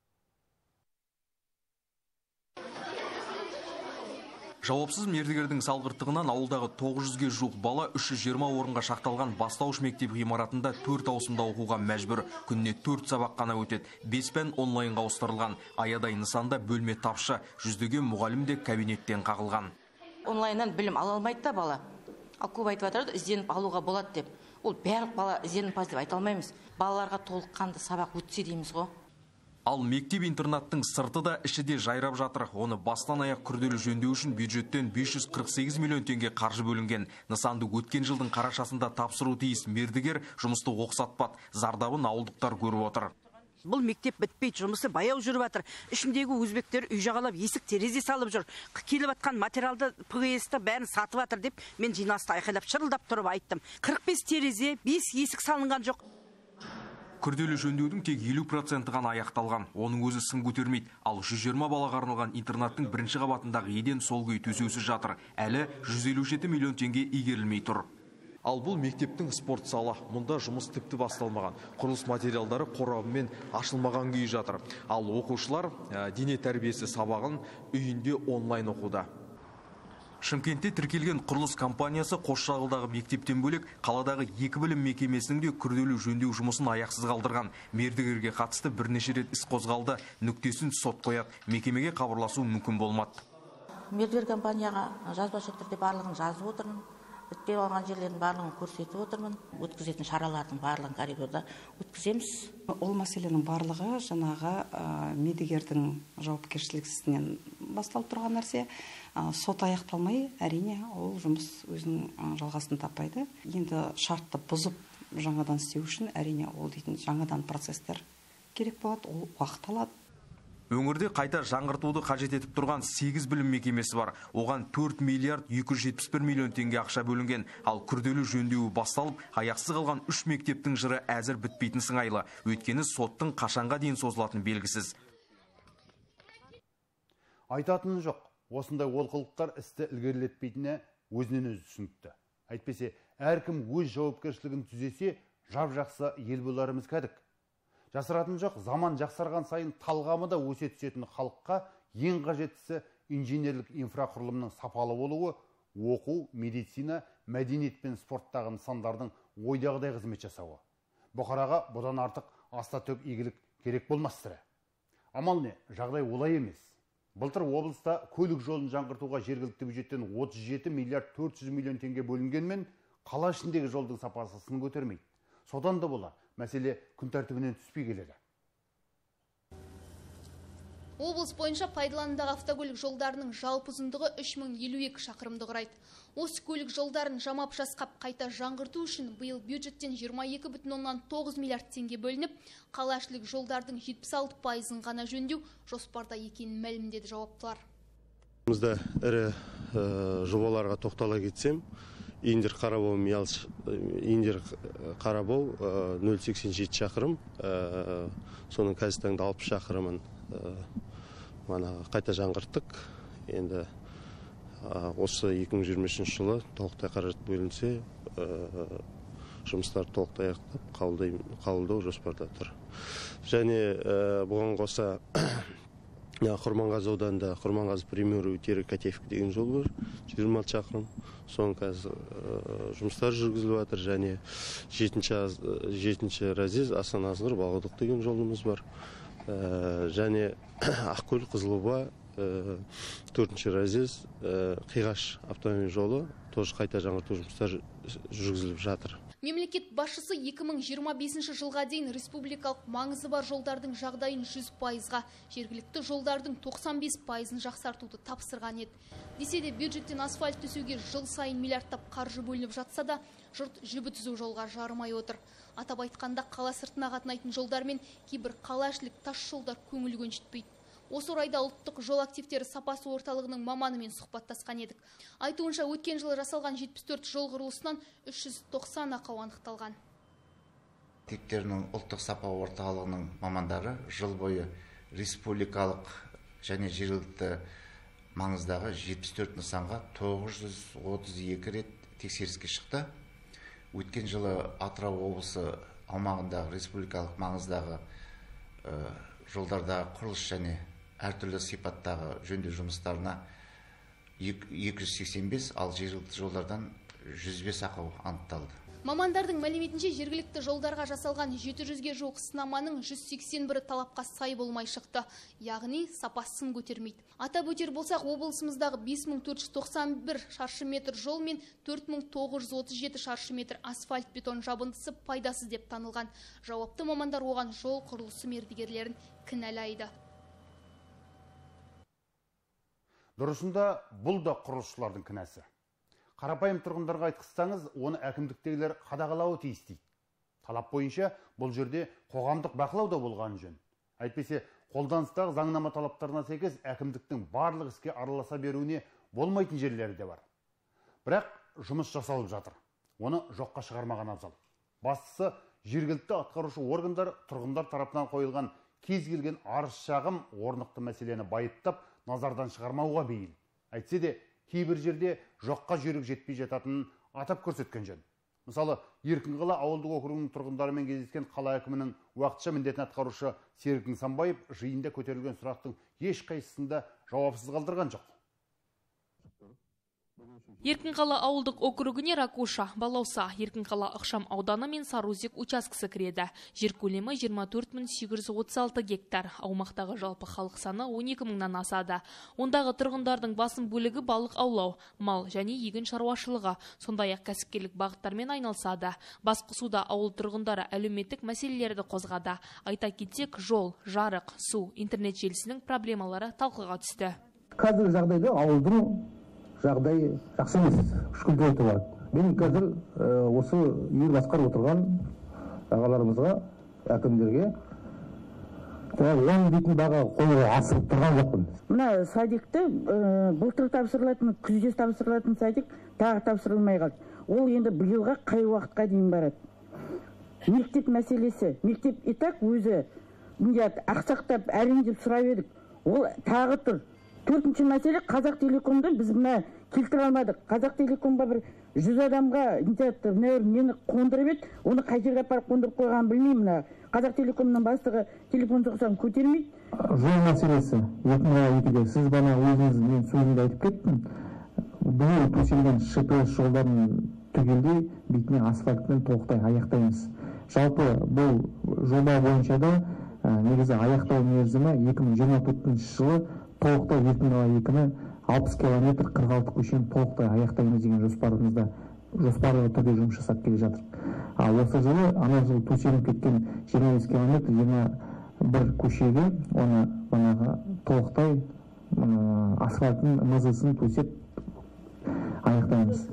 Жауапсыз мердігердің салғырттығынан ауылдағы 900-ге жуық бала 320 орынға шақталған бастауыш мектеп ғимаратында 4 ауысымда оқуға мәжбүр. Күніне 4 сабақ қана өтеді. 5 пән онлайнға ауыстырылған. Аядай нысанда бөлме тапшы, жүздеген мұғалім де кабинеттен қағылған. Онлайннан білім ала алмайды да бала. Ал көп айтып жатыр, ізденіп алуға болады деп. Ол барлық бала ізденімпаз деп айта алмаймыз. Балаларға толыққанды сабақ өтсе дейміз ғой. Ал мектеп-интернаттың сырты да іші де жайрап жатыр. Оны бастан аяқ күрделі жөндеу үшін бюджеттен 548 миллион теңге қаржы бөлінген. Нысанды өткен жылдың қарашасында тапсыру тиіс, мердігер жұмысты оқсатпады. Зардабын ауылдықтар көріп отыр. Бұл мектеп бітпейді, жұмысы баяу жүріп жатыр. Ішіндегі өзбектер үй жағалап есік терезе салып жүр. Келіп атқан материалды ПГС-ті бәрін сатып жатыр деп мен жиналыста айқайлап шырылдап тұрып айттым. 45 терезе, 5 есік салынған жоқ. Күрделі жөндеудің тек 50% ғана аяқталған. Оның өзі сын көтермейді. Ал 120 балаға арналған интернаттың бірінші қабатындағы еден сол күйі төсеусіз жатыр. Әлі 157 миллион теңге игерілмей тұр. Ал бұл мектептің спорт залы. Мұнда жұмыс тіпті басталмаған. Құрылыс материалдары қорабымен ашылмаған күйі жатыр. Ал оқушылар дене тәрбиесі сабағын үйінде онлайн оқуда. Шымкентте тіркелген құрылыс компаниясы Қосшағылдағы мектептен бөлек қаладағы 2 білім мекемесінің де күрделі жөндеу жұмысын аяқсыз қалдырған. Мердігерге қатысты бірнеше рет іс қозғалды, нүктесін сот қояды. Мекемеге хабарласу мүмкін болмады. Мердігер компанияға жазбаша түрде барлығын жазып отырмын. бітпей қалған жерлердің барлығын көрсетіп отырмын. Өткізетін шаралардың барлығын коридорда өткіземіз. Ол мәселенің барлығы жаңағы медигердің жауапкершілігінен басталып тұрған нәрсе. Сот аяқталмай, әрине, ол жұмыс өзінің жалғасын таппайды. Енді шартты бұзып жаңадан істеу үшін әрине ол дейтін жаңадан процесстер керек болады, ол уақыт алады. Өңірде қайта жаңғыртуды қажет етіп тұрған 8 білім мекемесі бар. Оған 4 миллиард 271 миллион теңге ақша бөлінген. Ал күрделі жөндеуі басталып, аяқсыз қалған 3 мектептің жыры әзір бітпейтін сыңайлы. Өйткені соттың қашанға дейін созылатын белгісіз. Айтатыны жоқ. Осындай олқылықтар істі ілгерілетпейтіні өзінен өзі түсінікті. Әйтпесе, әркім өз жауапкершілігін түзесе, жап-жақсы ел боларымыз кәдік. Жасыратын жоқ, заман жақсарған сайын талғамы да өсе түсетін халыққа ең қажеттісі инженерлік инфрақұрылымның сапалы болуы, оқу, медицина, мәдениет пен спорттағы нысандардың ойдағыдай қызмет жасауы. Бұқараға бұдан артық аста төк игілік керек болмас сірә. Амал не, жағдай олай емес. Былтыр облыста көлік жолын жаңғыртуға жергілікті бюджеттен 37 миллиард 400 миллион теңге бөлінгенмен, қала ішіндегі жолдың сапасы сын көтермейді. Содан да болар, мәселе күн тәртібінен түспей келеді. Облыс бойынша пайдаланымдағы автокөлік жолдарының жалпы ұзындығы 3052 шақырымды құрайды. Осы көлік жолдарын жамап жасқап қайта жаңғырту үшін биыл бюджеттен 22,9 миллиард теңге бөлініп, қалашылық жолдардың 76%-ын ғана жөндеу жоспарда екенін мәлімдеді жауаптылар. Бізді ірі жобаларға тоқтала кетсем, Индер Қарабау Миялш, Индер Қарабау 0,87 шақырым, соның қазір таңда 60 шақырымын қайта жаңғырттық. Енді осы 2023 жылы толықтай қаражат бөлінсе, жұмыстар толықтай аяқтап қабылдау жоспарда тұр. Және бұған қоса Құрманғазы ауданында Құрманғазы Примору Терекатевка деген жол бар, 26 шақырым. Соның қазір жұмыстар жүргізіліп жатыр, және 7-ші разъезд Асан Азғыр Балғұдық деген жолымыз бар. Және Ақкөл Қызылоба 4-ші разъезд Қиғаш автомобиль жолы тоже қайта жаңғырту жұмыстар жүргізіліп жатыр. Мемлекет басшысы 2025 жылға дейін республикалық маңызы бар жолдардың жағдайын 100%-ға, жергілікті жолдардың 95%-ын жақсартуды тапсырған еді. Десе де бюджеттен асфальт төсеуге жыл сайын миллиардтап қаржы бөлініп жатса да, жұрт жібі түзу жолға жарымай отыр. Атап айтқанда қала сыртына қатынайтын жолдар мен кейбір қалашылық тас жолдар көңіл көншітпейді. Осы орайда ұлттық жол активтері сапасы орталығының маманымен сұхбаттасқан едік. Айтуынша өткен жылы жасалған 74 жол құрылысынан 390 ақау анықталған. Активтерінің ұлттық сапа орталығының мамандары жыл бойы республикалық және жергілікті маңыздағы 74 нысанға 932 рет тексеріске шықты. Өткен жылы Атырау облысы аумағындағы республикалық маңыздағы жолдардағы құрылыс және әртүрлі сипаттағы жөндеу жұмыстарына 285, ал жергілікті жолдардан 105 ақау анықталды. Мамандардың мәліметінше жергілікті жолдарға жасалған 700-ге жуық сынаманың 181-і талапқа сай болмай шықты, яғни сапасын көтермейді. Атап өтер болсақ, облысымыздағы 5491 шаршы метр жол мен 4937 шаршы метр асфальт бетон жабындысы пайдасыз деп танылған. Жауапты мамандар оған жол құрылысы мердігерлерін кінәлайды. Дұрысында бұл да құрылысшылардың кінәсі. Қарапайым тұрғындарға айтқызсаңыз, оны әкімдіктегілер қадағалауы тиіс дейді. Талап бойынша бұл жерде қоғамдық бақылау да болған жөн. Әйтпесе, қолданыстағы заңнама талаптарына сәйкес әкімдіктің барлық іске араласа беруіне болмайтын жерлері де бар. Бірақ жұмыс жасалып жатыр. Оны жоққа шығармаған абзал. Бастысы, жергілікті атқарушы органдар тұрғындар тарапынан қойылған кез келген арыз шағым орнықты мәселені байыптап, назардан шығармауға бейіл. Әйтсе де, кейбір жерде жоққа жүйрік жетпей жататынын атап көрсеткен жөн. Мысалы, Еркінқала ауылдық округінің тұрғындарымен кездескен қала әкімінің уақытша міндетін атқарушы Серік Нысанбаев жиында көтерілген сұрақтың ешқайсысында жауапсыз қалдырған жоқ. Еркінқала ауылдық округіне Ракуша, Балауса, Еркінқала ықшам ауданы мен Сарузек учаскесі кіреді. Жер көлемі 24.836 гектар. Аумақтағы жалпы халық саны 12 мыңнан асады. Ондағы тұрғындардың басым бөлігі балық аулау, мал және егін шаруашылығы, сондай-ақ кәсіпкерлік бағыттармен айналысады. Басқосуда ауыл тұрғындары әлеуметтік мәселелерді қозғады. Айта кетсек, жол, жарық, су, интернет желісінің проблемалары талқыға түсті. Қазіргі жағдайда ауылдың жағдайы жақсы емес, үшкілдей тұрады. Мен қазір осы ел басқарып отырған ағаларымызға, әкімдерге он дейтін баға қоюға асығып тұрған жоқпын. Мына садикті былтыр тапсырылатын, күзде тапсырылатын садик тағы тапсырылмай қалды. Ол енді биылға қай уақытқа дейін барады. Мектеп мәселесі, мектеп и так өзі ақсақтап әрең деп сұрап едік. Ол тағы тұр. Төртінші мәселе Қазақ Телекомды біз келтіре алмадық. Қазақ Телекомға бір 100 адамға нені қондырып еді, оны қай жерге апарып қондырып қойғанын білмеймін. Қазақ Телекомның бастығы телефон соқсам көтермейді. Жол мәселесі 2002-де сіз бана өзіңіз мен сөзімді айтып кеттім. Бұл төселген ШПС жолдарын түгелдей бетіне асфальтпен толықтай аяқтаймыз. Жалпы бұл жоба бойынша да негізі аяқтау мерзімі 2024 жылы толықтай Еркінқала 2-ні 60 километр 46 көшені толықтай аяқтаймыз деген жоспарлы түрде жұмыс жасап келе жатыр. Осы жылы ана жылы төселіп кеткен 25 километр 21 көшеге оны бағанағы толықтай асфальтын мызысын төсеп аяқтаймыз.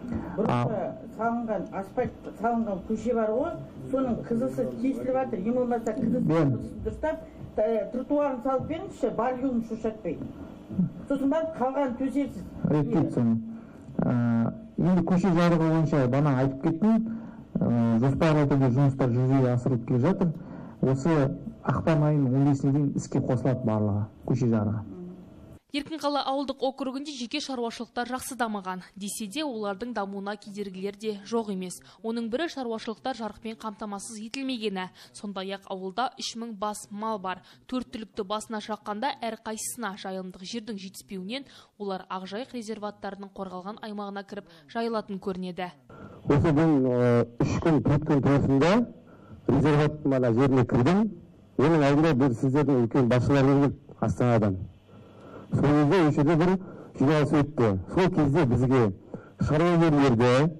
Салынған асфальт салынған көше бар ғой, соның қызысы тесіліп жатыр. Ең болмаса қызысын дұрыстап тротуарын салып беріңізші, бар юлын шошатпай. Сосын барып қалған төселсіз. Реттейсің. Енді көше жарығы бойынша бана айтып кеттім, жоспарлы түрде жұмыстар жүзеге асырылып келе жатыр. Осы ақпан айының 15-іне дейін іске қосылады барлығы көше жарығы. Еркінқала ауылдық округінде жеке шаруашылықтар жақсы дамыған. Десе де олардың дамуына кедергілер де жоқ емес. Оның бірі шаруашылықтар жарықпен қамтамасыз етілмегені. Сондай-ақ ауылда 3000 бас мал бар. 4 түлікті басына шаққанда әр қайсысына жайылымдық жердің жетіспеуінен олар Ақжайық резерваттарының қорғалған аймағына кіріп жайылатын көрінеді. Осы мен 3 күн 4 күн тұрысында резерваттың жеріне кірдім. Оның алдында бір сіздердің үлкен басшылар келіп Астанадан. Сол кезде өшеде бір жиналыс өтті. Сол кезде бізге шаруалерлерді,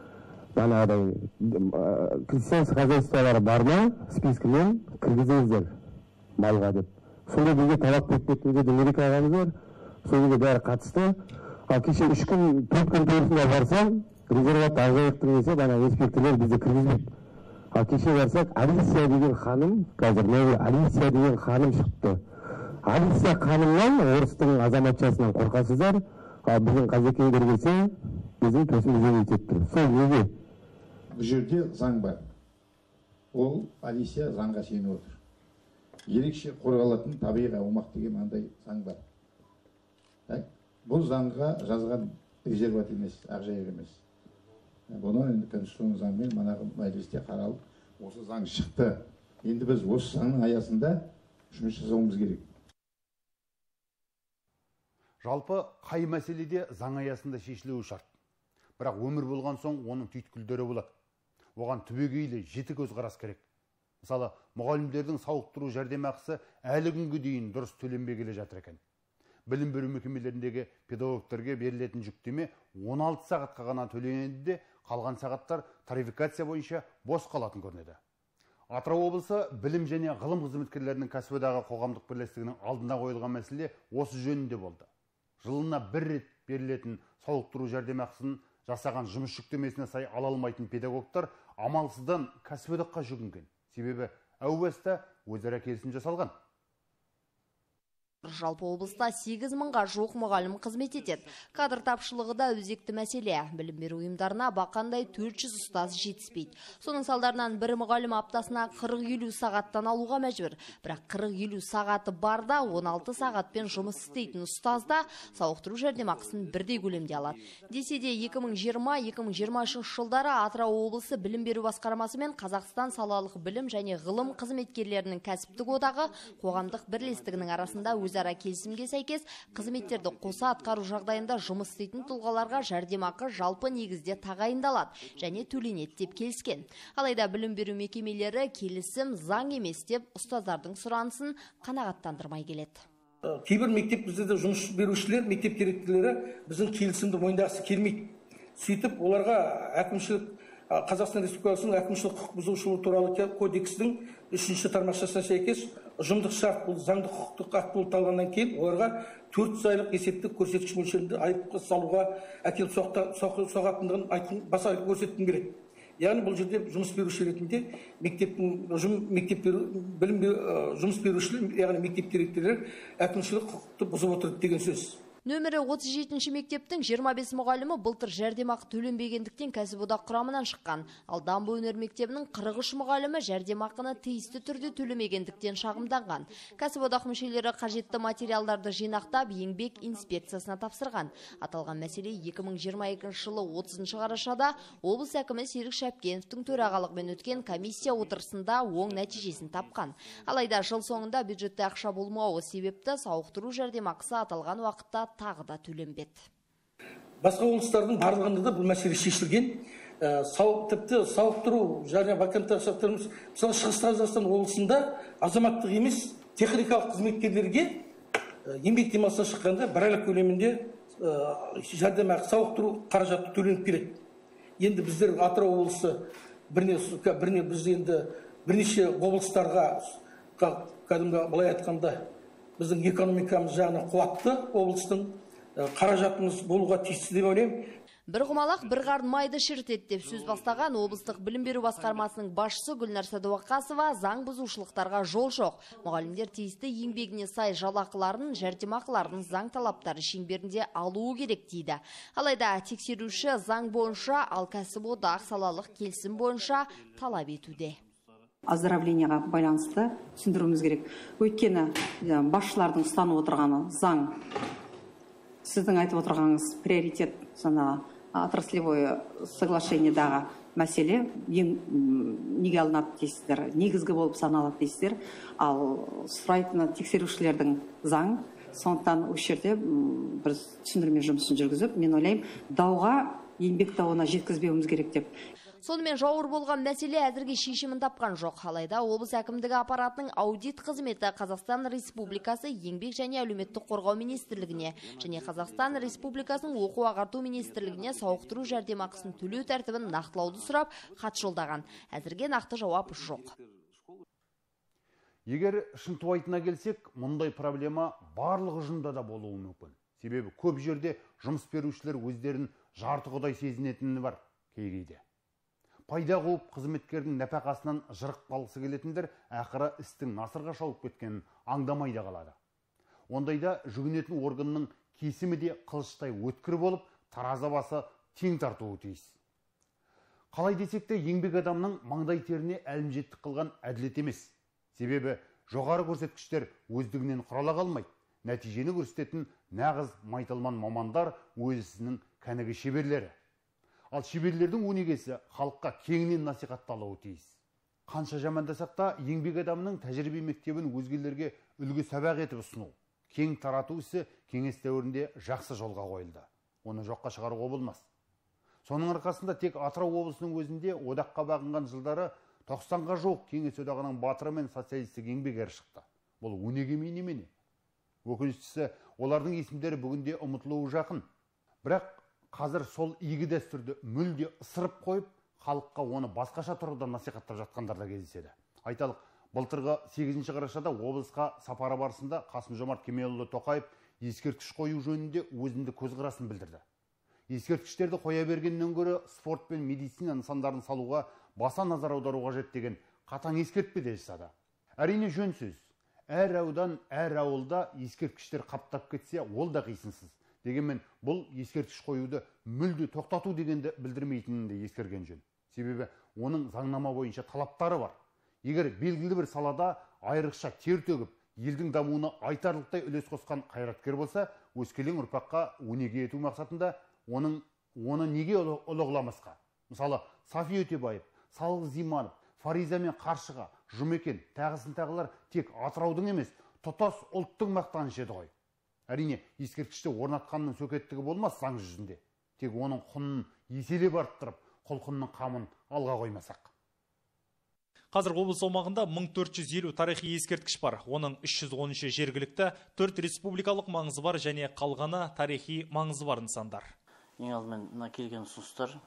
крестьянский хозяйстволары бар ма, спискімен кіргізіңіздер малға деп. Сонда бізге талап кетпейтін деді Мереке ағамыз бар. Сол кезде бәрі қатысты. Ал кеше 3 күн 4 күн тұрысында барсам, резерват Ақжайықтың несі, инспекторлар бізді кіргізбейді. Ал кеше барсақ, Алисия деген ханым, қазір Алисия деген ханым шықты. Алисия ханымнан орыстың азаматшасынан қорқасыздар, біздің қазекеңдер келсе, біздің төсімізден етіп тұр. Сол неге? Бұл жерде заң бар. Ол Алисия заңға сеніп отыр. Ерекше қорғалатын табиғи аумақ деген мынандай заң бар. Бұл заңға жазған резерват емес, Ақжайық емес. Бұны енді конституциялық заңмен манағы мәжілісте қаралып, осы заң шықты. Енді біз осы заңның аясында жұмыс жасауымыз керек. Жалпы қай мәселеде заң аясында шешілуі шарт. Бірақ өмір болған соң оның түйткілдері болады. Оған түбегейлі жеті көзқарас керек. Мысалы, мұғалімдердің сауықтыру жәрдемақысы әлі күнге дейін дұрыс төленбей келе жатыр екен. Білім беру мекемелеріндегі педагогтерге берілетін жүктеме 16 сағатқа ғана төленеді де, қалған сағаттар тарификация бойынша бос қалатын көрінеді. Атырау облысы білім және ғылым қызметкерлерінің кәсіподағы қоғамдық бірлестігінің алдына қойылған мәселе осы жөнінде болды. Жылына бір рет берілетін сауықтыру жәрдемақысын жасаған жұмыс жүктемесіне сай ала алмайтын педагогтар амалсыздан кәсіподаққа жүгінген. Себебі әу баста өзара келісім жасалған. Жалпы облыста 8 мыңға жоқ мұғалім қызмет етеді. Кадр тапшылығы да өзекті мәселе. Білім беру ұйымдарына бақандай 400 ұстаз жетіспейді. Соның салдарынан бір мұғалім аптасына 40-50 сағаттан алуға мәжбүр. Бірақ 40-50 сағаты барда 16 сағатпен жұмыс істейтін ұстазда сауықтыру жәрдемақысын бірдей көлемде алады. Десе де 2020-2023 жылдары Атырау облысы білім беру басқармасы мен Қазақстан салалық білім және ғылым қызметкерлерінің кәсіптік одағы қоғамдық бірлестігінің арасында өз өзара келісімге сәйкес қызметтерді қоса атқару жағдайында жұмыс істейтін тұлғаларға жәрдемақы жалпы негізде тағайындалады және төленеді деп келіскен. Алайда білім беру мекемелері келісім заң емес деп ұстаздардың сұранысын қанағаттандырмай келеді. Кейбір мектеп бізде жұмыс берушілер, мектеп директорлары біздің келісімді мойындағысы келмейді. Сөйтіп, оларға әкімшілік Қазақстан Республикасының әкімшілік құқық бұзушылық туралы кодексінің 3-ші тармақшасына сәйкес ұжымдық шарт бұл заңды құқықтық акт болып табылғаннан кейін оларға 400 айлық есептік көрсеткіш мөлшерінде айыппұл салуға әкеліп соғатындығын баса көрсеткім келеді. Яғни бұл жерде жұмыс беруші ретінде жұмыс берушілер, яғни мектеп директорлары әкімшілік құқықты бұзып отырды деген сөз. Нөмірі 37-ші мектептің 25 мұғалімі былтыр жәрдемақы төленбегендіктен кәсіподақ құрамынан шыққан. Ал Дамбы өнер мектебінің 43 мұғалімі жәрдемақыны тиісті түрде төлемегендіктен шағымданған. Кәсіподақ мүшелері қажетті материалдарды жинақтап, еңбек инспекциясына тапсырған. Аталған мәселе 2022 жылы 30 қарашада облыс әкімі Серік Шәпкеновтің төрағалығымен өткен комиссия отырысында оң нәтижесін тапқан. Алайда жыл соңында бюджетте ақша болмауы себепті сауықтыру жәрдемақысы аталған уақытта тағы да төленбеді. Басқа облыстардың барлығында да бұл мәселе шешілген. Тіпті сауықтыру және вакантты шарттарымыз, мысалы Шығыс Қазақстан облысында азаматтық емес техникалық қызметкерлерге еңбек демалысына шыққанда бір айлық көлемінде жәрдемақы сауықтыру қаражаты төленіп келеді. Енді біздер Атырау облысы бірнеше облыстарға кәдімгі былай айтқанда біздің экономикамыз жағынан қуатты облыстың қаражатымыз болуға тиісті деп ойлаймын. Бір құмалақ бір қарын майды шірітеді деп сөз бастаған облыстық білім беру басқармасының басшысы Гүлнар Садуақасова заң бұзушылықтарға жол жоқ. Мұғалімдер тиісті еңбегіне сай жалақыларын, жәрдемақыларын заң талаптары шеңберінде алуы керек дейді. Алайда тексеруші заң бойынша, ал кәсіподақ салалық келісім бойынша талап етуде. Оздоровленияға байланысты түсіндіруіміз керек. Өйткені басшылардың ұстанып отырғаны заң, сіздің айтып отырғаныңыз приоритет, отраслевое соглашениедағы мәселе неге алынады дейсіздер, негізгі болып саналады дейсіздер, ал сұрайтын тексерушілердің заң, сондықтан осы жерде біз түсіндірме жұмысын жүргізіп, мен ойлаймын, дауға еңбек дауына жеткізбеуіміз керек деп. Сонымен жауыр болған мәселе әзірге шешімін тапқан жоқ. Алайда облыс әкімдігі аппаратының аудит қызметі Қазақстан Республикасы еңбек және әлеуметтік қорғау министрлігіне және Қазақстан Республикасының оқу ағарту министрлігіне сауықтыру жәрдемақысын төлеу тәртібін нақтылауды сұрап хат жолдаған. Әзірге нақты жауап жоқ. Егер шынтуайтына келсек, мұндай проблема барлық ұжымда да болуы мүмкін. Себебі көп жерде жұмыс берушілер өздерін жарты құдай сезінетіні бар кейде. Пайда қуып қызметкердің нәпақасынан жырық қалғысы келетіндер ақыры істің насырға шауып кеткенін аңдамай да қалады. Ондайда жүгінетін органның кесімі де қылыштай өткір болып, тараза басы тең тартуы тиіс. Қалай десек те еңбек адамның маңдай теріне әлімжеттік қылған әділет емес. Себебі жоғары көрсеткіштер өздігінен құрала қалмайды. Нәтижені көрсететін нағыз майталман мамандар өз ісінің кәнігі шеберлері. Ал шеберлердің өнегесі халыққа кеңінен насихатталуы тиіс. Қанша жамандасақ та еңбек адамның тәжірибе мектебін өзгелерге үлгі сабақ етіп ұсыну, кең тарату ісі кеңес дәуірінде жақсы жолға қойылды. Оны жоққа шығаруға болмас. Соның арқасында тек Атырау облысының өзінде одаққа бағынған жылдары 90-ға жоқ кеңес одағының батыры мен социалистік еңбекері шықты. Бұл өнеге немене? Өкініштісі, олардың есімдері бүгінде ұмытылуы жақын. Бірақ қазір сол игі дәстүрді мүлде ысырып қойып, халыққа оны басқаша тұрғыдан насихаттап жатқандар да кездеседі. Айталық, былтырғы 8 қарашада облысқа сапары барысында Қасым-Жомарт Кемелұлы Тоқаев ескерткіш қою жөнінде өзіндік көзқарасын білдірді. Ескерткіштерді қоя бергеннен гөрі спорт пен медицина нысандарын салуға баса назар аудару қажет деген қатаң ескертпе де жасады. Әрине жөн сөз. Әр аудан, әр ауылда ескерткіштер қаптап кетсе, ол да қисынсыз. Дегенмен бұл ескерткіш қоюды мүлде тоқтату дегенді білдірмейтінін де ескерген жөн. Себебі оның заңнама бойынша талаптары бар. Егер белгілі бір салада айрықша тер төгіп, елдің дамуына айтарлықтай үлес қосқан қайраткер болса, өскелең ұрпаққа өнеге ету мақсатында оны неге ұлығыламасқа? Мысалы, Сафи Өтебаев, Салғыз Зиманов, Фариза мен Қаршыға, Жұмекен, тағысын тағылар тек Атыраудың емес, тұтас ұлттың мақтанышы еді ғой. Әрине, ескерткішті орнатқанның сөкеттігі болмас заң жүзінде. Тек оның құнын еселеп арттырып, құлқынның қамын алға қоймасақ. Қазір облыс аумағында 1450 тарихи ескерткіш бар. Оның 313-і жергілікті, 4 республикалық маңызы бар және қалғаны тарихи маңызы бар нысандар. Ең алдымен мына келген ұсыныстар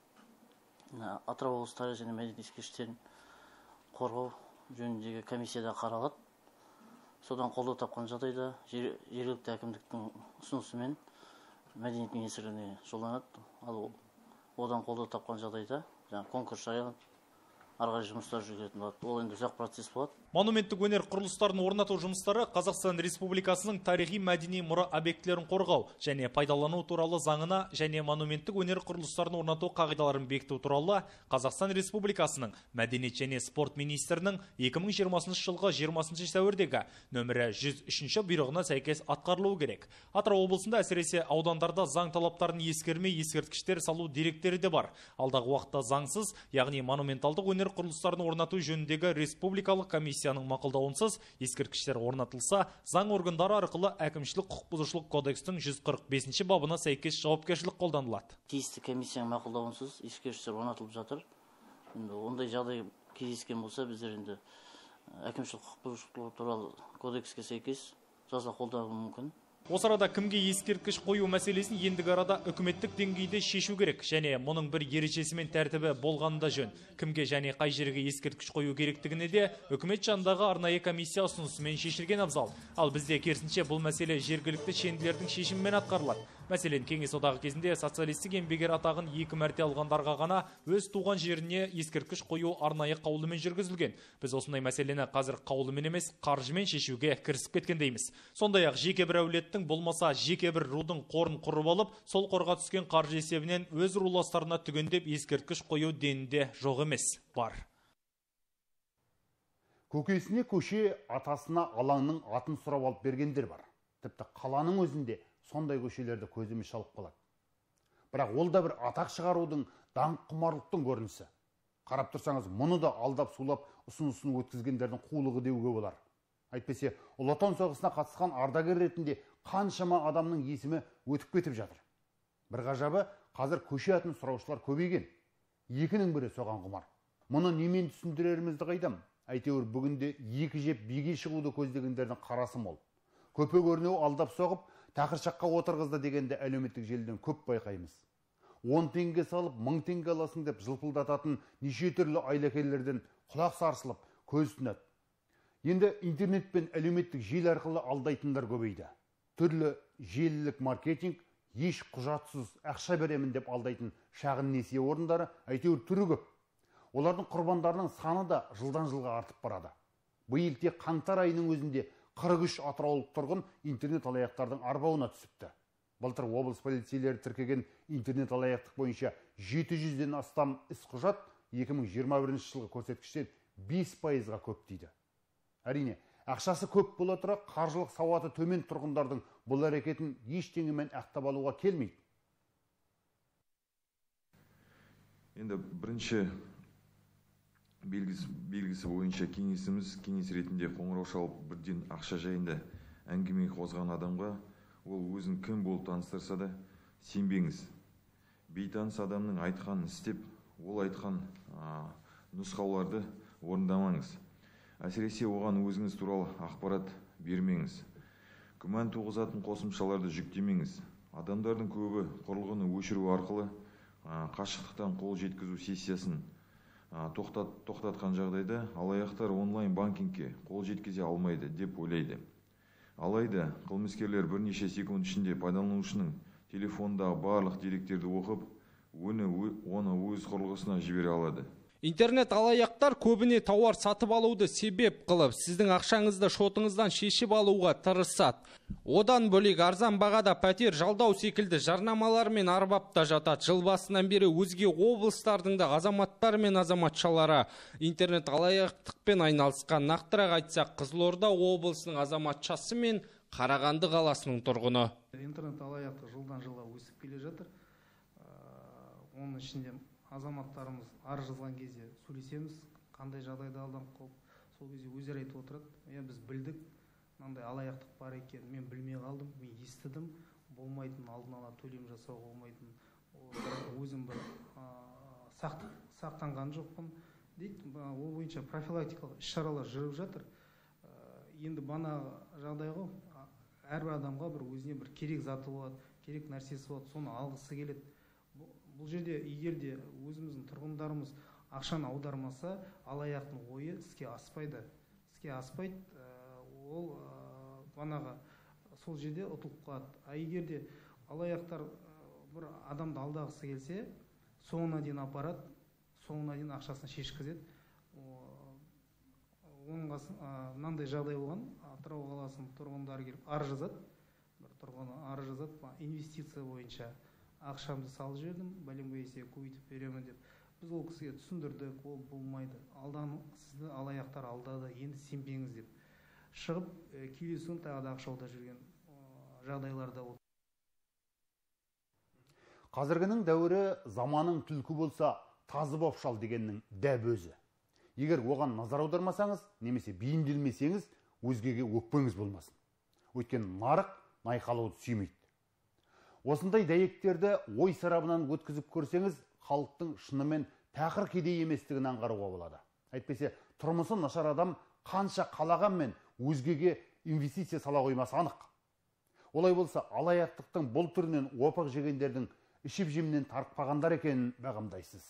Атырау облысы тарих және мәдени ескерткіштерін қорғау жөніндегі комиссияда қаралады. Содан қолдау тапқан жағдайда жергілікті әкімдіктің ұсынысымен мәдениет министрлігіне жолданады. Ал одан қолдау тапқан жағдайда конкурс жарияланып, арғы жұмыстар жүргізілетін болады. Ол енді ұзақ процесс болады. Монументтік өнер құрылыстарын орнату жұмыстары Қазақстан Республикасының тарихи мәдени мұра объектілерін қорғау және пайдалану туралы заңына және монументтік өнер құрылыстарын орнату қағидаларын бекіту туралы Қазақстан Республикасының мәдениет және спорт министрінің 2020 жылғы 20 сәуірдегі нөмірі 103 бұйрығына сәйкес атқарылуы керек. Атырау облысында әсіресе аудандарда заң талаптарын ескермей ескерткіштер салу деректері де бар. Алдағы уақытта заңсыз, яғни монументалдық өнер құрылыстарын орнату жөніндегі республикалық комиссияның мақұлдауынсыз ескерткіштер орнатылса, заң органдары арқылы әкімшілік құқық бұзушылық кодекстің 145 бабына сәйкес жауапкершілік қолданылады. Тиісті комиссияның мақұлдауынсыз ескерткіштер орнатылып жатыр. Ондай жағдай кездескен болса, біздер енді әкімшілік құқық бұзушылық туралы кодекске сәйкес жаза қолдану мүмкін. Осы арада кімге ескерткіш қою мәселесін ендігі арада үкіметтік деңгейде шешу керек, және мұның бір ережесі мен тәртібі болғанында жөн. Кімге және қай жерге ескерткіш қою керектігіне де үкімет жанындағы арнайы комиссия ұсынысымен шешілген абзал. Ал бізде керісінше бұл мәселе жергілікті шенділердің шешімімен атқарылады. Мәселен, Кеңес одағы кезінде социалистік еңбекер атағын 2 мәрте алғандарға ғана өз туған жеріне ескерткіш қою арнайы қаулымен жүргізілген. Біз осындай мәселені қазір қаулымен емес, қаржымен шешуге кірісіп кеткендейміз. Сондай-ақ жеке бір әулеттің болмаса жеке бір рудың қорын құрып алып, сол қорға түскен қаржы есебінен өз руластарына түгендеп ескерткіш қою денінде жоқ емес, бар. Көкесіне көше, атасына алаңның атын сұрап алып бергендер бар. Тіпті қаланың өзінде сондай көшелерді көзіміз шалып қалады. Бірақ ол да бір атақ шығарудың, даңқ құмарлықтың көрінісі. Қарап тұрсаңыз, мұны да алдап сулап ұсынысын өткізгендердің қулығы деуге болар. Әйтпесе, Ұлы Отан соғысына қатысқан ардагер ретінде қаншама адамның есімі өтіп кетіп жатыр. Бір ғажабы, қазір көше атын сұраушылар көбейген. Екінің бірі соған құмар. Мұны немен түсіндірерімізді қайдам? Әйтеуір бүгінде екі жеп биге шығуды көздегендердің қарасы мол. Көпе көрінеу алдап соғып, тақыршаққа отырғызды дегенде әлеуметтік желіден көп байқаймыз. 10 теңге салып, 1000 теңге аласың деп жылпылдататын неше түрлі айлакерлерден құлақ сарсылып, көз тұнады. Енді интернет пен әлеуметтік желі арқылы алдайтындар көбейді. Түрлі желілік маркетинг, еш құжатсыз ақша беремін деп алдайтын шағын несие орындары әйтеуір түрі көп. Олардың құрбандарының саны да жылдан жылға артып барады. Биыл тек қаңтар айының өзінде 43 атыраулық тұрғын интернет алаяқтардың арбауына түсіпті. Былтыр облыс полицейлері тіркеген интернет алаяқтық бойынша 700-ден астам іс құжат 2021 жылғы көрсеткіштен 5%-ға көп дейді. Әрине, ақшасы көп бола тұра, қаржылық сауаты төмен тұрғындардың бұл әрекетін ештеңемен ақтап алуға келмейді. Енді бірінші белгісі бойынша кеңес ретінде қоңырау шалып бірден ақша жайында әңгіме қозған адамға ол өзін кім болып таныстырса да сенбеңіз. Бейтаныс адамның айтқанын істеп, ол айтқан нұсқауларды орындамаңыз. Әсіресе оған өзіңіз туралы ақпарат бермеңіз. Күмән туғызатын қосымшаларды жүктемеңіз. Адамдардың көбі құрылғыны өшіру арқылы қашықтықтан қол жеткізу сессиясын тоқтатқан жағдайда алаяқтар онлайн банкингке қол жеткізе алмайды деп ойлайды. Алайда қылмыскерлер бірнеше секунд ішінде пайдаланушының телефондағы барлық деректерді оқып, оны өз құрылғысына жібере алады. Интернет алаяқтар көбіне тауар сатып алуды себеп қылып, сіздің ақшаңызды шотыңыздан шешіп алуға тырысады. Одан бөлек арзан бағада пәтер жалдау секілді жарнамалар мен арбапта жатады. Жыл басынан бері өзге облыстардың да азаматтар мен азаматшалары интернет алаяқтықпен айналысқан. Нақтырақ айтсақ, Қызылорда облысының азаматшасы мен Қарағанды қаласының тұрғыны. Интернет алаяқтық жылдан жылға өсіп келе жатыр. Оның ішінде азаматтарымыз арыз жазған кезде сөйлесеміз, қандай жағдайда алданып қалып, сол кезде өздері айтып отырады. Біз білдік, мынандай алаяқтық бар екен мен білмей қалдым, мен естідім, болмайтын, алдын ала төлем жасауға болмайтын, өзім бір сақтанған жоқпын дейді. Ол бойынша профилактикалық іс-шаралар жүріп жатыр. Енді бана жағдайға әрбір адамға бір өзіне бір керек заты болады, керек нәрсесі болады, соны алғысы келеді. Бұл жерде егер де өзіміздің тұрғындарымыз ақшаны аудармаса, алаяқтың ойы іске аспайды. Ол банаға сол жерде ұтылып қалады. Егер де алаяқтар бір адамды алдағысы келсе, соңына дейін апарады, соңына дейін ақшасын шешкізеді. Мынандай жағдай болған, Атырау қаласының тұрғындары келіп арыз жазады. Бір тұрғыны арыз жазады, инвестиция бойынша ақшамды салып жібердім, бәлем есе көбейтіп беремін деп. Біз ол кісіге түсіндірдік, ол болмайды. Сізді алаяқтар алдады, енді сенбеңіз деп. Шығып, келесін тағы да ақша аударып жүрген жағдайларда болды. Қазіргінің дәуірі заманың түлкі болса, тазы боп шал дегеннің дәп өзі. Егер оған назар аудармасаңыз, немесе бейімделмесеңіз, өзгеге өкпеңіз болмасын. Өйткені нарық найқалуды сүймейді. Осындай дәйектерді ой сарабынан өткізіп көрсеңіз, халықтың шынымен тақыр кедей еместігін аңғаруға болады. Әйтпесе, тұрмысы нашар адам қанша қалағанмен өзгеге инвестиция сала қоймасы анық. Олай болса, алаяқтықтың бұл түрінен опық жегендердің ішіп-жемнен тарықпағандар екенін бағамдайсыз.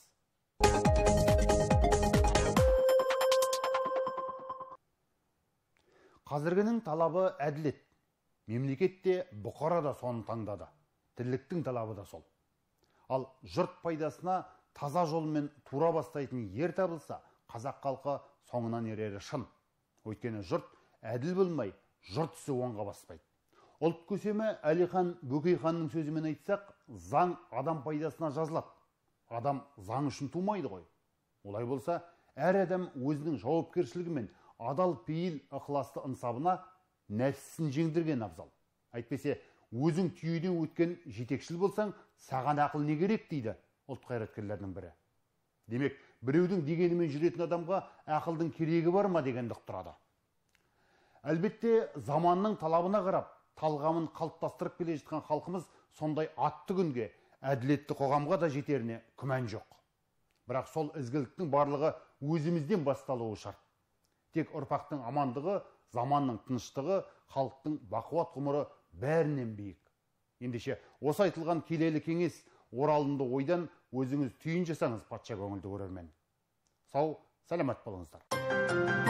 Қазіргінің талабы әділет. Мемлекетте бұқара да соны таңдады. Тірліктің талабы да сол. Ал жұрт пайдасына таза жолмен тура бастайтын ер табылса, қазақ халқы соңынан ерері шын. Өйткені жұрт әділ болмай, жұрт ісі оңға баспайды. Ұлт көсемі Әлихан Бөкейханның сөзімен айтсақ, заң адам пайдасына жазылады. Адам заң үшін тумайды ғой. Олай болса, әр адам өзінің жауапкершілігімен адал пейіл ықыласты ынсабына нәпсісін жеңдірген абзал. Әйтпесе, өзің түйеден өткен жетекшіл болсаң, саған ақыл не керек дейді ұлт қайраткерлерінің бірі. Демек, біреудің дегенімен жүретін адамға ақылдың керегі бар ма дегенді ұқтырады. Әлбетте, заманның талабына қарап, талғамын қалыптастырып келе жатқан халқымыз сондай атты күнге, әділетті қоғамға да жетеріне күмән жоқ. Бірақ сол ізгіліктің барлығы өзімізден басталуы шарт. Тек ұрпақтың амандығы, заманның тыныштығы, халықтың бақуат ғұмыры бәрінен биік. Ендеше, осы айтылған келелі кеңес оралымды ойдан өзіңіз түйін жасаңыз, патша көңілді көрермен. Сау, саламат болыңыздар.